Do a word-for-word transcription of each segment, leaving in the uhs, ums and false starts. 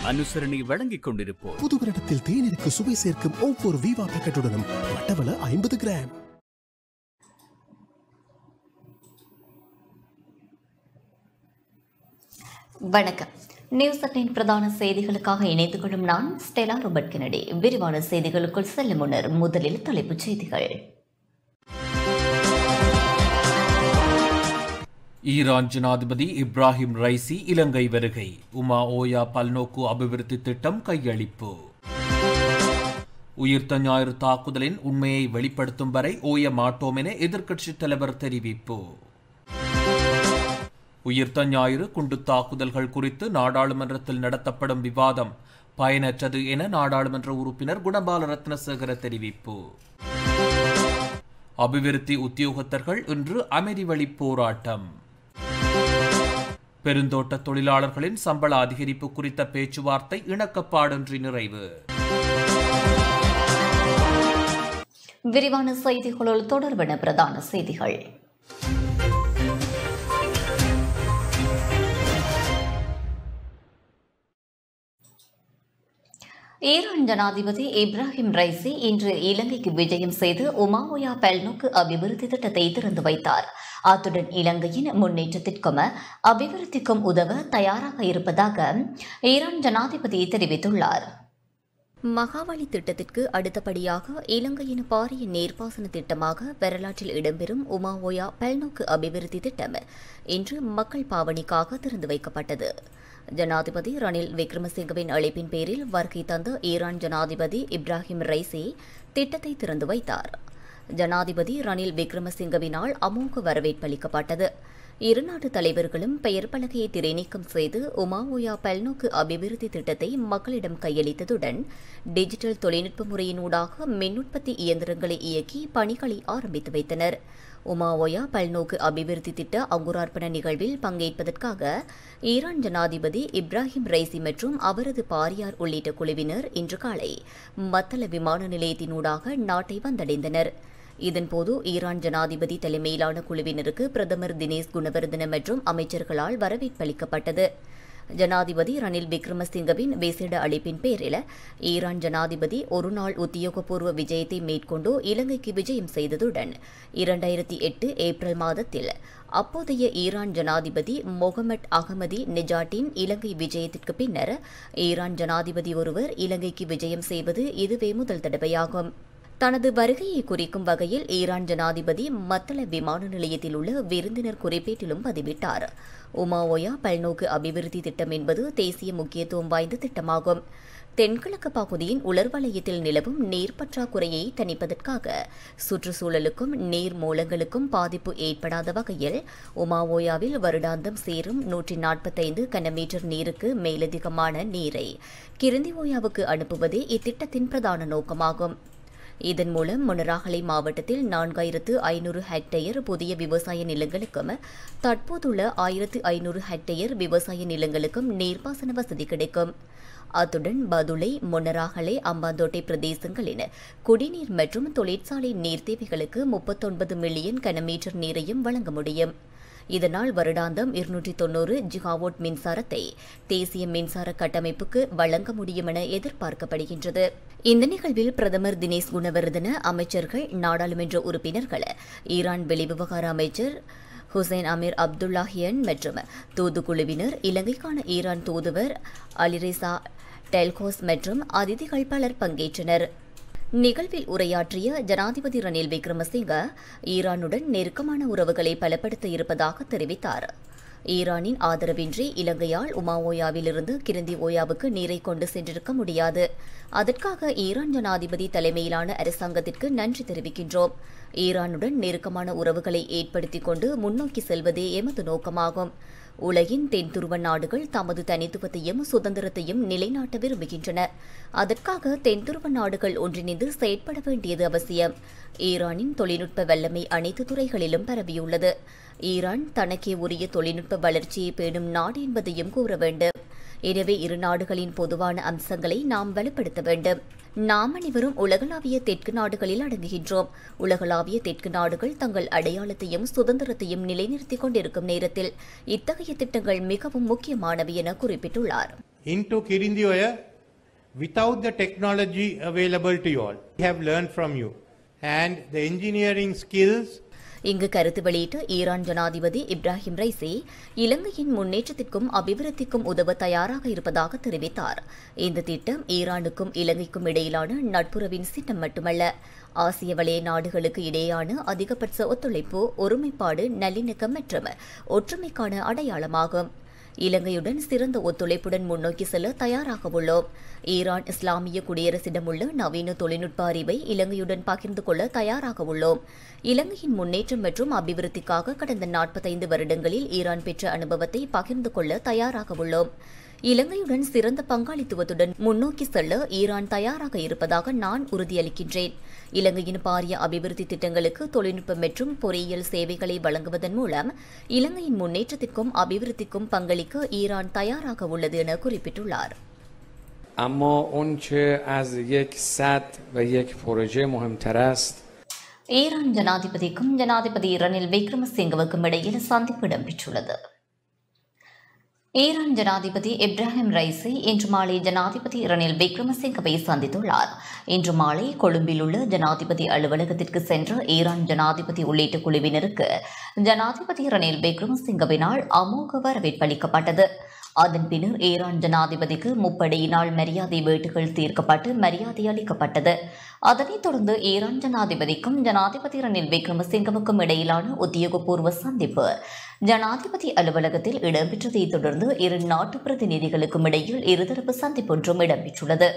அனுசரணை வழங்கிக் கொண்டிருப்போம். புது வருடத்தில் தேநீருக்கு சுவை சேர்க்கும் ஒவ்வொரு வீவா பாக்கெட்டுடனும் வட்டவள ஐம்பது கிராம். வணக்கம். நியூஸ் அட்னின் பிரதான செய்திகளுக்காக இணைந்து கொள்ளும் நான் ஸ்டெலா ரோபர்ட் கெனடி. விரிவான செய்திகளுக்குள் செல்லும் முன்னர் முதலில் தலைப்புச் செய்திகள். ஈரான் ஜனாதிபதி இப்ராஹிம் ரைசி இலங்கை வருகை. உமா ஓயா பல்நோக்கு அபிவிருத்தி திட்டம் கையளிப்பு. உயிர்த்த ஞாயிறு தாக்குதலின் உண்மையை வெளிப்படுத்தும் வரை ஓய மாட்டோம் என எதிர்க்கட்சித் தலைவர் தெரிவிப்பு. உயிர்த்த ஞாயிறு குண்டு தாக்குதல்கள் குறித்து நாடாளுமன்றத்தில் நடத்தப்படும் விவாதம் பயனற்றது என நாடாளுமன்ற உறுப்பினர் குணபால ரத்னசேகர தெரிவிப்பு. அபிவிருத்தி உத்தியோகத்தர்கள் இன்று அமைதி வழி போராட்டம். பெருந்தோட்ட தொழிலாளர்களின் சம்பள அதிகரிப்பு குறித்த பேச்சுவார்த்தை இணக்கப்பாடின்றி நிறைவு. விரிவான செய்திகளுள் தொடர்பான பிரதான செய்திகள். ஈரான் ஜனாதிபதி இப்ராஹிம் ரைசி இன்று இலங்கைக்கு விஜயம் செய்து உமாவோயா பல்நோக்கு அபிவிருத்தி திட்டத்தை திறந்து வைத்தார். அத்துடன் இலங்கையின் முன்னேற்றத்திற்கும் அபிவிருத்திக்கும் உதவ தயாராக இருப்பதாக ஈரான் ஜனாதிபதி தெரிவித்துள்ளார். மகாவலி திட்டத்திற்கு அடுத்தபடியாக இலங்கையின் பாரிய நீர்ப்பாசன திட்டமாக வரலாற்றில் இடம்பெறும் உமாவோயா பல்நோக்கு அபிவிருத்தி திட்டம் இன்று மக்கள் பாவனைக்காக திறந்து வைக்கப்பட்டது. ஜனாதிபதி ரணில் விக்ரமசிங்கவின் அழைப்பின் பேரில் வருகை தந்த ஈரான் ஜனாதிபதி இப்ராஹிம் ரைசி திட்டத்தை திறந்து வைத்தார். ஜனாதிபதி ரணில் விக்ரமசிங்கவினால் அமோக வரவேற்பளிக்கப்பட்டது. இரு நாட்டு தலைவர்களும் பெயர் பலகையை திரைநீக்கம் செய்து உமாவோயா பல்நோக்கு அபிவிருத்தி திட்டத்தை மக்களிடம் கையளித்ததுடன் டிஜிட்டல் தொழில்நுட்ப முறையினூடாக மின்னுற்பத்தி இயந்திரங்களை இயக்கி பணிகளை ஆரம்பித்து வைத்தனர். உமாவோயா பல்நோக்கு அபிவிருத்தி திட்ட அங்குரார்ப்பண நிகழ்வில் பங்கேற்பதற்காக ஈரான் ஜனாதிபதி இப்ராஹிம் ரைசி மற்றும் அவரது பாரியார் உள்ளிட்ட குழுவினர் இன்று காலை மத்தள விமான நிலையத்தினூடாக நாட்டை வந்தடைந்தனர். இதன்போது ஈரான் ஜனாதிபதி தலைமையிலான குழுவினருக்கு பிரதமர் தினேஷ் குணவர்தன மற்றும் அமைச்சர்களால் வரவேற்பளிக்கப்பட்டது. ஜனாதிபதி ரணில் விக்ரமசிங்கவின் விசேட அழைப்பின் பேரில் ஈரான் ஜனாதிபதி ஒருநாள் உத்தியோகபூர்வ விஜயத்தை மேற்கொண்டு இலங்கைக்கு விஜயம் செய்ததுடன் இரண்டாயிரத்தி எட்டு ஏப்ரல் மாதத்தில் அப்போதைய ஈரான் ஜனாதிபதி மொஹமட் அகமதி நெஜாட்டின் இலங்கை விஜயத்திற்கு பின்னர் ஈரான் ஜனாதிபதி ஒருவர் இலங்கைக்கு விஜயம் செய்வது இதுவே முதல் தடவையாகும். தனது வருகையை குறிக்கும் வகையில் ஈரான் ஜனாதிபதி மத்தள விமான நிலையத்தில் உள்ள விருந்தினர் குறிப்பேட்டிலும் பதிவிட்டார். உமாவோயா பல்நோக்கு அபிவிருத்தி திட்டம் என்பது தேசிய முக்கியத்துவம் வாய்ந்த திட்டமாகும். தென்கிழக்கு பகுதியின் உலர்வலயத்தில் நிலவும் நீர் பற்றாக்குறையை தணிப்பதற்காக சுற்றுச்சூழலுக்கும் நீர் மூலங்களுக்கும் பாதிப்பு ஏற்படாத வகையில் உமாவோயாவில் வருடாந்தம் சேரும் நூற்றி நாற்பத்தைந்து கனமீட்டர் நீருக்கு மேலதிகமான நீரை கிருந்திவோயாவுக்கு அனுப்புவதே இத்திட்டத்தின் பிரதான நோக்கமாகும். இதன் மூலம் மொனராகலை மாவட்டத்தில் நான்காயிரத்து ஐநூறு ஹெக்டேயர் புதிய விவசாய நிலங்களுக்கும் தற்போதுள்ள ஆயிரத்து ஐநூறு ஹெக்டேயர் விவசாய நிலங்களுக்கும் நீர்ப்பாசன வசதி கிடைக்கும். அத்துடன் பதுளை, மொனராகலை, அம்பாந்தோட்டை பிரதேசங்களின் குடிநீர் மற்றும் தொழிற்சாலை நீர் தேவைகளுக்கு முப்பத்தொன்பது மில்லியன் கனமீட்டர் நீரையும் வழங்க முடியும். இதனால் வருடாந்தம் இருநூற்றி தொன்னூறு ஜிகாவோட் மின்சாரத்தை தேசிய மின்சார கட்டமைப்புக்கு வழங்க முடியும் என எதிர்பார்க்கப்படுகின்றது. இந்த நிகழ்வில் பிரதமர் தினேஷ் குணவர்தன, அமைச்சர்கள், நாடாளுமன்ற உறுப்பினர்கள், ஈரான் வெளிவிவகார அமைச்சர் ஹுசைன் அமீர் அப்துல்லாஹியன் மற்றும் தூதுக்குழுவினர், இலங்கைக்கான ஈரான் தூதுவர் அலிரேசா டெல்கோஸ் மற்றும் அதிதிகள் பலர் பங்கேற்றனர். நிகழ்வில் உரையாற்றிய ஜனாதிபதி ரணில் விக்ரமசிங்க ஈரானுடன் நெருக்கமான உறவுகளை பலப்படுத்த இருப்பதாக தெரிவித்தார். ஈரானின் ஆதரவின்றி இலங்கையால் உமாவோயாவிலிருந்து கிருந்தி ஓயாவுக்கு நீரை கொண்டு சென்றிருக்க முடியாது. அதற்காக ஈரான் ஜனாதிபதி தலைமையிலான அரசாங்கத்திற்கு நன்றி தெரிவிக்கின்றோம். ஈரானுடன் நெருக்கமான உறவுகளை ஏற்படுத்திக் கொண்டு முன்னோக்கி செல்வதே எமது நோக்கமாகும். உலகின் தென்துருவ நாடுகள் தமது தனித்துவத்தையும் சுதந்திரத்தையும் நிலைநாட்ட விரும்புகின்றன. அதற்காக தென்துருவ நாடுகள் ஒன்றிணைந்து செயற்பட வேண்டியது அவசியம். ஈரானின் தொழில்நுட்ப வல்லமை அனைத்து துறைகளிலும் பரவியுள்ளது. ஈரான் தனக்கே உரிய தொழில்நுட்ப வளர்ச்சியை பேணும் நாடு என்பதையும் கூற வேண்டும். எனவே இரு நாடுகளின் பொதுவான அம்சங்களை நாம் வலுப்படுத்த வேண்டும். நாம் அனைவரும் உலகளாவிய தெற்கு நாடுகளில் அடங்குகின்றோம். உலகளாவிய தெற்கு நாடுகள் தங்கள் அடையாளத்தையும் சுதந்திரத்தையும் நிலைநிறுத்திக் கொண்டிருக்கும் நேரத்தில் இத்தகைய திட்டங்கள் மிகவும் முக்கியமானவை என குறிப்பிட்டுள்ளார். into Kirindi Oya without the technology available to you all. We have learned from you. And the engineering skills. இங்கு கருத்து வெளியிட்ட ஈரான் ஜனாதிபதி இப்ராஹிம் ரைசி இலங்கையின் முன்னேற்றத்திற்கும் அபிவிருத்திக்கும் உதவ தயாராக இருப்பதாக தெரிவித்தார். இந்த திட்டம் ஈரானுக்கும் இலங்கைக்கும் இடையிலான நட்புறவின் சின்னம் மட்டுமல்ல, ஆசிய வலய நாடுகளுக்கு இடையேயான அதிகபட்ச ஒத்துழைப்பு, ஒருமைப்பாடு, நல்லிணக்கம் மற்றும் ஒற்றுமைக்கான அடையாளமாகும். இலங்கையுடன் சிறந்த ஒத்துழைப்புடன் முன்னோக்கி செல்ல தயாராக உள்ளோம். ஈரான் இஸ்லாமிய குடியரசிடம் உள்ள நவீன தொழில்நுட்ப அறிவை இலங்கையுடன் பகிர்ந்து கொள்ள தயாராக உள்ளோம். இலங்கையின் முன்னேற்றம் மற்றும் அபிவிருத்திக்காக கடந்த நாற்பத்தைந்து வருடங்களில் ஈரான் பெற்ற அனுபவத்தை பகிர்ந்து கொள்ள தயாராக உள்ளோம். இலங்கையுடன் சிறந்த பங்காளித்துவத்துடன் முன்னோக்கி செல்ல ஈரான் தயாராக இருப்பதாக நான் உறுதியளிக்கின்றேன். இலங்கையின் பாரிய அபிவிருத்தி திட்டங்களுக்கு தொழில்நுட்பம் மற்றும் பொறியியல் சேவைகளை வழங்குவதன் மூலம் இலங்கையின் முன்னேற்றத்திற்கும் அபிவிருத்திக்கும் பங்களிக்க ஈரான் தயாராக உள்ளது என குறிப்பிட்டுள்ளார். اما اون که از یک سد و یک پروژه مهمتر است. ஈரான் ஜனாதிபதிக்கும் ஜனாதிபதி ரணில் விக்ரமசிங்கவுக்கும் இடையில் சந்திப்பு இடம்பெற்றுள்ளது. ஈரான் ஜனாதிபதி இப்ராஹிம் ரைசி இன்று மாலை ஜனாதிபதி ரணில் விக்ரமசிங்கவை சந்தித்துள்ளார். இன்று மாலை கொழும்பில் உள்ள ஜனாதிபதி அலுவலகத்திற்கு சென்ற ஈரான் ஜனாதிபதி உள்ளிட்ட குழுவினருக்கு ஜனாதிபதி ரணில் விக்ரமசிங்கவினால் அமோக வரவேற்பு அளிக்கப்பட்டது. அதன் பின்னர் ஈரான் ஜனாதிபதிக்கு முப்படையினால் மரியாதை வேட்டுகள் தீர்க்கப்பட்டு மரியாதை அளிக்கப்பட்டது. அதனைத் தொடர்ந்து ஈரான் ஜனாதிபதிக்கும் ஜனாதிபதி ரணில் விக்ரமசிங்கவுக்கும் இடையிலான உத்தியோகபூர்வ சந்திப்பு ஜனாதிபதி அலுவலகத்தில் இடம்பெற்றதைத் தொடர்ந்து இரு நாட்டு பிரதிநிதிகளுக்கும் இடையில் இருதரப்பு சந்திப்பொன்றும் இடம்பெற்றுள்ளது.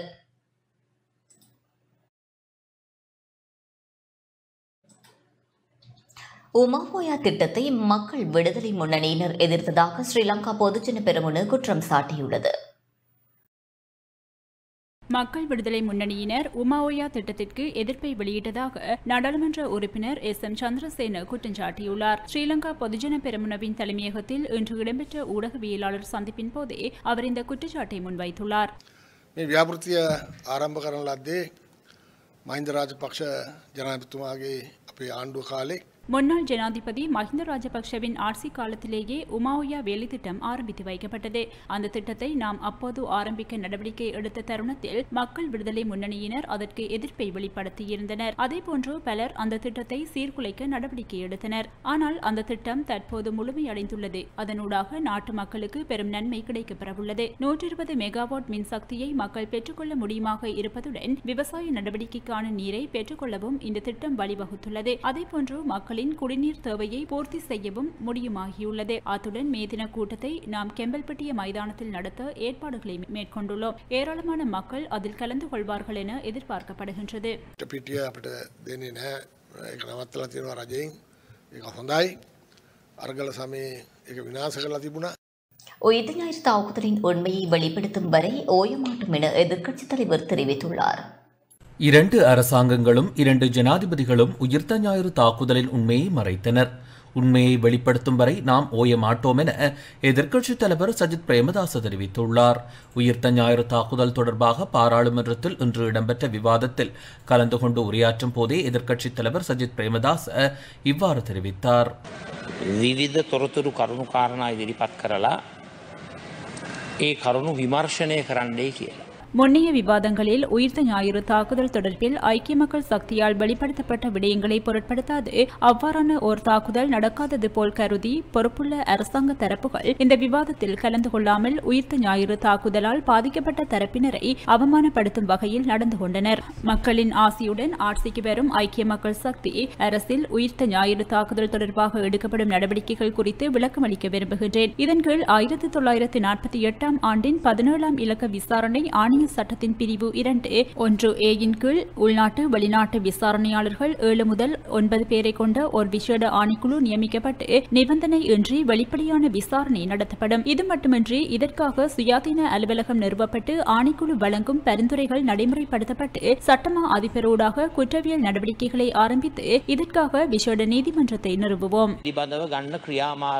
உமாவோயா திட்டத்தை மக்கள் விடுதலை முன்னணியினர் எதிர்த்ததாக ஸ்ரீலங்கா பொதுஜன பெரமுன குற்றம் சாட்டியுள்ளது. மக்கள் விடுதலை முன்னணியினர் உமாவோயா திட்டத்திற்கு எதிர்ப்பை வெளியிட்டதாக நாடாளுமன்ற உறுப்பினர் எஸ் எம் சந்திரசேன குற்றம் சாட்டியுள்ளார். ஸ்ரீலங்கா பொதுஜன பெரமுனவின் தலைமையகத்தில் இன்று இடம்பெற்ற ஊடகவியலாளர் சந்திப்பின் போதே அவர் இந்த குற்றச்சாட்டை முன்வைத்துள்ளார். මහින්ද රාජපක්ෂ ජනාධිපතිතුමාගේ අපේ ආණ්ඩුව කාලේ முன்னாள் ஜனாதிபதி மஹிந்த ராஜபக்ஷவின் ஆட்சி காலத்திலேயே உமாவோயா வேலை திட்டம் ஆரம்பித்து வைக்கப்பட்டது. அந்த திட்டத்தை நாம் அப்போது ஆரம்பிக்க நடவடிக்கை எடுத்த தருணத்தில் மக்கள் விடுதலை முன்னணியினர் அதற்கு எதிர்ப்பை வெளிப்படுத்தியிருந்தனர். அதேபோன்று பலர் அந்த திட்டத்தை சீர்குலைக்க நடவடிக்கை எடுத்தனர். ஆனால் அந்த திட்டம் தற்போது முழுமையடைந்துள்ளது. அதனூடாக நாட்டு மக்களுக்கு பெரும் நன்மை கிடைக்கப்பெறவுள்ளது. நூற்றி இருபது மெகாவாட் மின்சக்தியை மக்கள் பெற்றுக்கொள்ள முடியுமாக இருப்பதுடன் விவசாய நடவடிக்கைக்கான நீரை பெற்றுக்கொள்ளவும் இந்த திட்டம் வழிவகுத்துள்ளது. அதேபோன்று மக்கள் குடிநீர் தேவையை பூர்த்தி செய்யவும் முடியுமாகியுள்ளது. அத்துடன் மே தின கூட்டத்தை நாம் கெம்பல்பட்டிய மைதானத்தில் நடத்த ஏற்பாடுகளை மேற்கொண்டுள்ளோம். ஏராளமான மக்கள் அதில் கலந்து கொள்வார்கள் என எதிர்பார்க்கப்படுகின்றது. உயிர் ஞாயிறு தாக்குதலின் உண்மையை வெளிப்படுத்தும் வரை ஓயமாட்டும் என எதிர்க்கட்சித் தலைவர் தெரிவித்துள்ளார். இரண்டு அரசாங்கங்களும் இரண்டு ஜனாதிபதிகளும் உயிர்த்த ஞாயிறு தாக்குதலின் உண்மையை மறைத்தனர். உண்மையை வெளிப்படுத்தும் வரை நாம் ஓய மாட்டோம் என எதிர்க்கட்சித் தலைவர் சஜித் பிரேமதாச தெரிவித்துள்ளார். உயிர்த்த ஞாயிறு தாக்குதல் தொடர்பாக பாராளுமன்றத்தில் இன்று இடம்பெற்ற விவாதத்தில் கலந்து கொண்டு உரையாற்றும் போதே எதிர்க்கட்சித் தலைவர் சஜித் பிரேமதாச இவ்வாறு தெரிவித்தார். විවිධ තොරතුරු කරුණු කාරණා ඉදිරිපත් කරලා ඒ කරුණු විමර්ශනය කරන්නයි කියලා. முன்னைய விவாதங்களில் உயிர்த்த ஞாயிறு தாக்குதல் தொடர்பில் ஐக்கிய மக்கள் சக்தியால் வெளிப்படுத்தப்பட்ட விடயங்களை பொருட்படுத்தாது அவ்வாறான ஓர் தாக்குதல் நடக்காதது போல் கருதி பொறுப்புள்ள அரசாங்க தரப்புகள் இந்த விவாதத்தில் கலந்து கொள்ளாமல் உயிர்த்த ஞாயிறு தாக்குதலால் பாதிக்கப்பட்ட தரப்பினரை அவமானப்படுத்தும் வகையில் நடந்து கொண்டனர். மக்களின் ஆசியுடன் ஆட்சிக்கு வரும் ஐக்கிய மக்கள் சக்தி அரசில் உயிர்த்த ஞாயிறு தாக்குதல் தொடர்பாக எடுக்கப்படும் நடவடிக்கைகள் குறித்து விளக்கமளிக்க விரும்புகின்றேன். இதன் கீழ் ஆயிரத்தி தொள்ளாயிரத்தி நாற்பத்தி எட்டாம் ஆண்டின் பதினேழாம் இலக்க விசாரணை ஆணைய சட்டத்தின் பிரிவு இரண்டு ஒன்று ஏயின் கீழ் உள்நாட்டு வெளிநாட்டு விசாரணையாளர்கள் ஏழு முதல் ஒன்பது பேரை கொண்ட ஒரு விசேட ஆணைக்குழு நியமிக்கப்பட்டு நிபந்தனை இன்றி வெளிப்படையான விசாரணை நடத்தப்படும். இது மட்டுமின்றி இதற்காக சுயாதீன அலுவலகம் நிறுவப்பட்டு ஆணைக்குழு வழங்கும் பரிந்துரைகள் நடைமுறைப்படுத்தப்பட்டு சட்டமா அதிபரோடாக குற்றவியல் நடவடிக்கைகளை ஆரம்பித்து இதற்காக விசேட நீதிமன்றத்தை நிறுவுவோம்.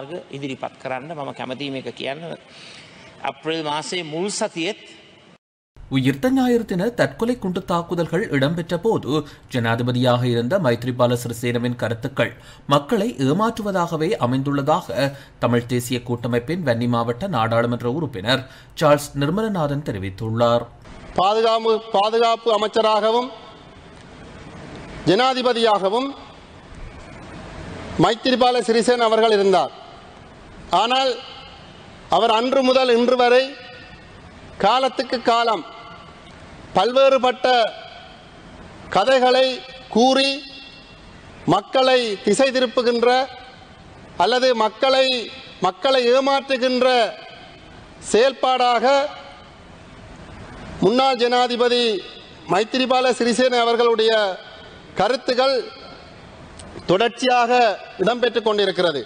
අප්‍රේල් මාසයේ මුල් සතියෙත් உயிர்த்த ஞாயிறு தின தற்கொலை குண்டு தாக்குதல்கள் இடம்பெற்ற போது ஜனாதிபதியாக இருந்த மைத்ரிபால சிறிசேனவின் கருத்துக்கள் மக்களை ஏமாற்றுவதாகவே அமைந்துள்ளதாக தமிழ் தேசிய கூட்டமைப்பின் வன்னி மாவட்ட நாடாளுமன்ற உறுப்பினர் சார்ல்ஸ் நிர்மலநாதன் தெரிவித்துள்ளார். பாதுகாப்பு பாதுகாப்பு அமைச்சராகவும் ஜனாதிபதியாகவும் மைத்ரிபால சிறிசேன அவர்கள் இருந்தார். ஆனால் அவர் அன்று முதல் இன்று வரை காலத்துக்கு காலம் பல்வேறுபட்ட கதைகளை கூறி மக்களை திசை திருப்புகின்ற அல்லது மக்களை மக்களை ஏமாற்றுகின்ற செயல்பாடாக முன்னாள் ஜனாதிபதி மைத்ரிபால சிறிசேன அவர்களுடைய கருத்துக்கள் தொடர்ச்சியாக இடம்பெற்றுக் கொண்டிருக்கிறது.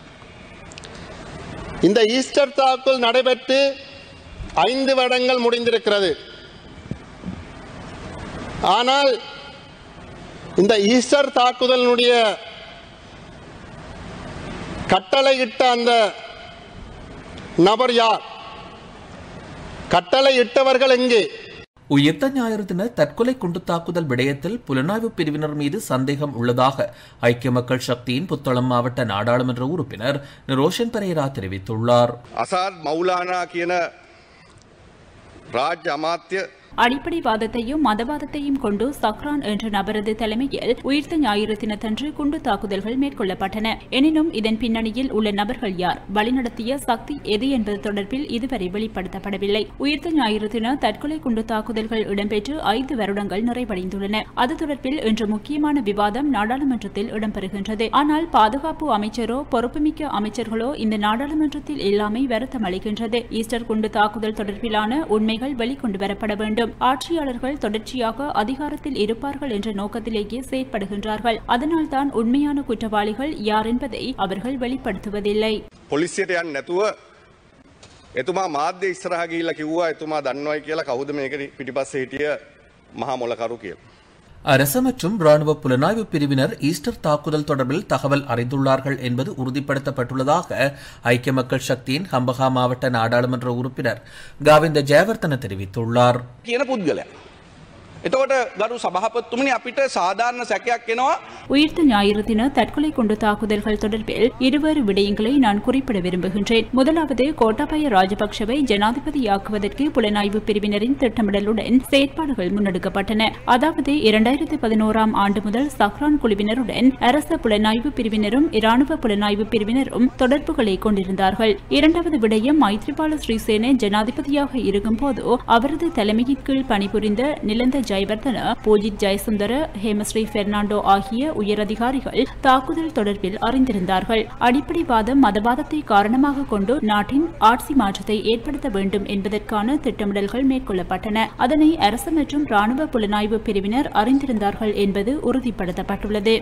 இந்த ஈஸ்டர் தாக்குதல் நடைபெற்று ஐந்து வருடங்கள் முடிந்திருக்கிறது. ஆனால் இந்த ஈஸ்டர் தாக்குதலினுடைய கட்டளையிட்ட அந்த நபர் யார்? கட்டளையிட்டவர்கள் எங்கே? உயிர்த்த ஞாயிறு தின தற்கொலை குண்டு தாக்குதல் விடயத்தில் புலனாய்வு பிரிவினர் மீது சந்தேகம் உள்ளதாக ஐக்கிய மக்கள் சக்தியின் புத்தளம் மாவட்ட நாடாளுமன்ற உறுப்பினர் ரோஷன் பெரேரா தெரிவித்துள்ளார். அசாத் மௌலானா கியன ராஜ் அமாத்ய அடிப்படைவாதத்தையும் மதவாதத்தையும் கொண்டு சக்ரான் என்ற நபரது தலைமையில் உயிர்த்த ஞாயிறு தினத்தன்று குண்டு தாக்குதல்கள் மேற்கொள்ளப்பட்டன. எனினும் இதன் பின்னணியில் உள்ள நபர்கள் யார், வழிநடத்திய சக்தி எது என்பது தொடர்பில் இதுவரை வெளிப்படுத்தப்படவில்லை. உயிர்த்த ஞாயிறு தின தற்கொலை குண்டு தாக்குதல்கள் இடம்பெற்று ஐந்து வருடங்கள் நிறைவடைந்துள்ளன. அது தொடர்பில் இன்று முக்கியமான விவாதம் நாடாளுமன்றத்தில் இடம்பெறுகின்றது. ஆனால் பாதுகாப்பு அமைச்சரோ பொறுப்புமிக்க அமைச்சர்களோ இந்த நாடாளுமன்றத்தில் இல்லாமை வருத்தம் அளிக்கின்றது. ஈஸ்டர் குண்டு தாக்குதல் தொடர்பிலான உண்மைகள் வெளிக்கொண்டு வரப்பட வேண்டும். ஆட்சியாளர்கள் தொடர்ச்சியாக அதிகாரத்தில் இருப்பார்கள் என்ற நோக்கத்திலேயே செயற்படுகின்றார்கள். அதனால்தான் உண்மையான குற்றவாளிகள் யார் என்பதை அவர்கள் வெளிப்படுத்துவதில்லை. පොලිසියට යන්න නැතුව එතුමා මාධ්‍ය ඉස්සරහ ගිහිල්ලා කිව්වා එතුමා දන්නවයි කියලා කවුද මේක පිටිපස්සේ හිටිය මහා මොලකරු කියලා. அரசு மற்றும் ராணுவ புலனாய்வு பிரிவினர் ஈஸ்டர் தாக்குதல் தொடர்பில் தகவல் அறிந்துள்ளார்கள் என்பது உறுதிப்படுத்தப்பட்டுள்ளதாக ஐக்கிய மக்கள் சக்தியின் ஹம்பகா மாவட்ட நாடாளுமன்ற உறுப்பினர் காவிந்த ஜெயவர்தன தெரிவித்துள்ளார். உயிர்த்த ஞாயிறு தின தற்கொலை குண்டு தாக்குதல்கள் தொடர்பில் இருவேறு விடயங்களை நான் குறிப்பிட விரும்புகின்றேன். முதலாவது, கோட்டாபய ராஜபக்சவை ஜனாதிபதியாக்குவதற்கு புலனாய்வு பிரிவினரின் திட்டமிடலுடன் செயற்பாடுகள் முன்னெடுக்கப்பட்டன. அதாவது இரண்டாயிரத்தி பதினோராம் ஆண்டு முதல் சக்ரான் குழுவினருடன் அரச புலனாய்வு பிரிவினரும் இராணுவ புலனாய்வு பிரிவினரும் தொடர்புகளை கொண்டிருந்தார்கள். இரண்டாவது விடயம், மைத்ரிபால சிறிசேன ஜனாதிபதியாக இருக்கும் போது அவரது தலைமையின் கீழ் பணிபுரிந்த நிலந்த ஜெயவர்தன, பூஜித் ஜெயசுந்தர, ஹேமஸ்ரீ பெர்னாண்டோ ஆகிய உயரதிகாரிகள் தாக்குதல் தொடர்பில் அறிந்திருந்தார்கள். அடிப்படைவாதம் மதவாதத்தை காரணமாக கொண்டு நாட்டின் ஆட்சி மாற்றத்தை ஏற்படுத்த வேண்டும் என்பதற்கான திட்டமிடல்கள் மேற்கொள்ளப்பட்டன. அதனை அரசு மற்றும் ராணுவ புலனாய்வு பிரிவினர் அறிந்திருந்தார்கள் என்பது உறுதிப்படுத்தப்பட்டுள்ளது.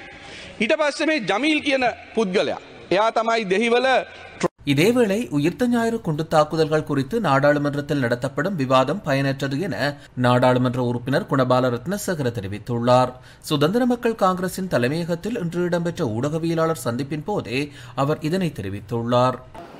இதேவேளை உயிர்த்த ஞாயிறு குண்டு தாக்குதல்கள் குறித்து நாடாளுமன்றத்தில் நடத்தப்படும் விவாதம் பயனற்றது என நாடாளுமன்ற உறுப்பினர் குணபால ரத்னசேகர தெரிவித்துள்ளார். சுதந்திர மக்கள் காங்கிரசின் தலைமையகத்தில் இன்று இடம்பெற்ற ஊடகவியலாளர் சந்திப்பின் போதே அவர் இதனை தெரிவித்துள்ளார்.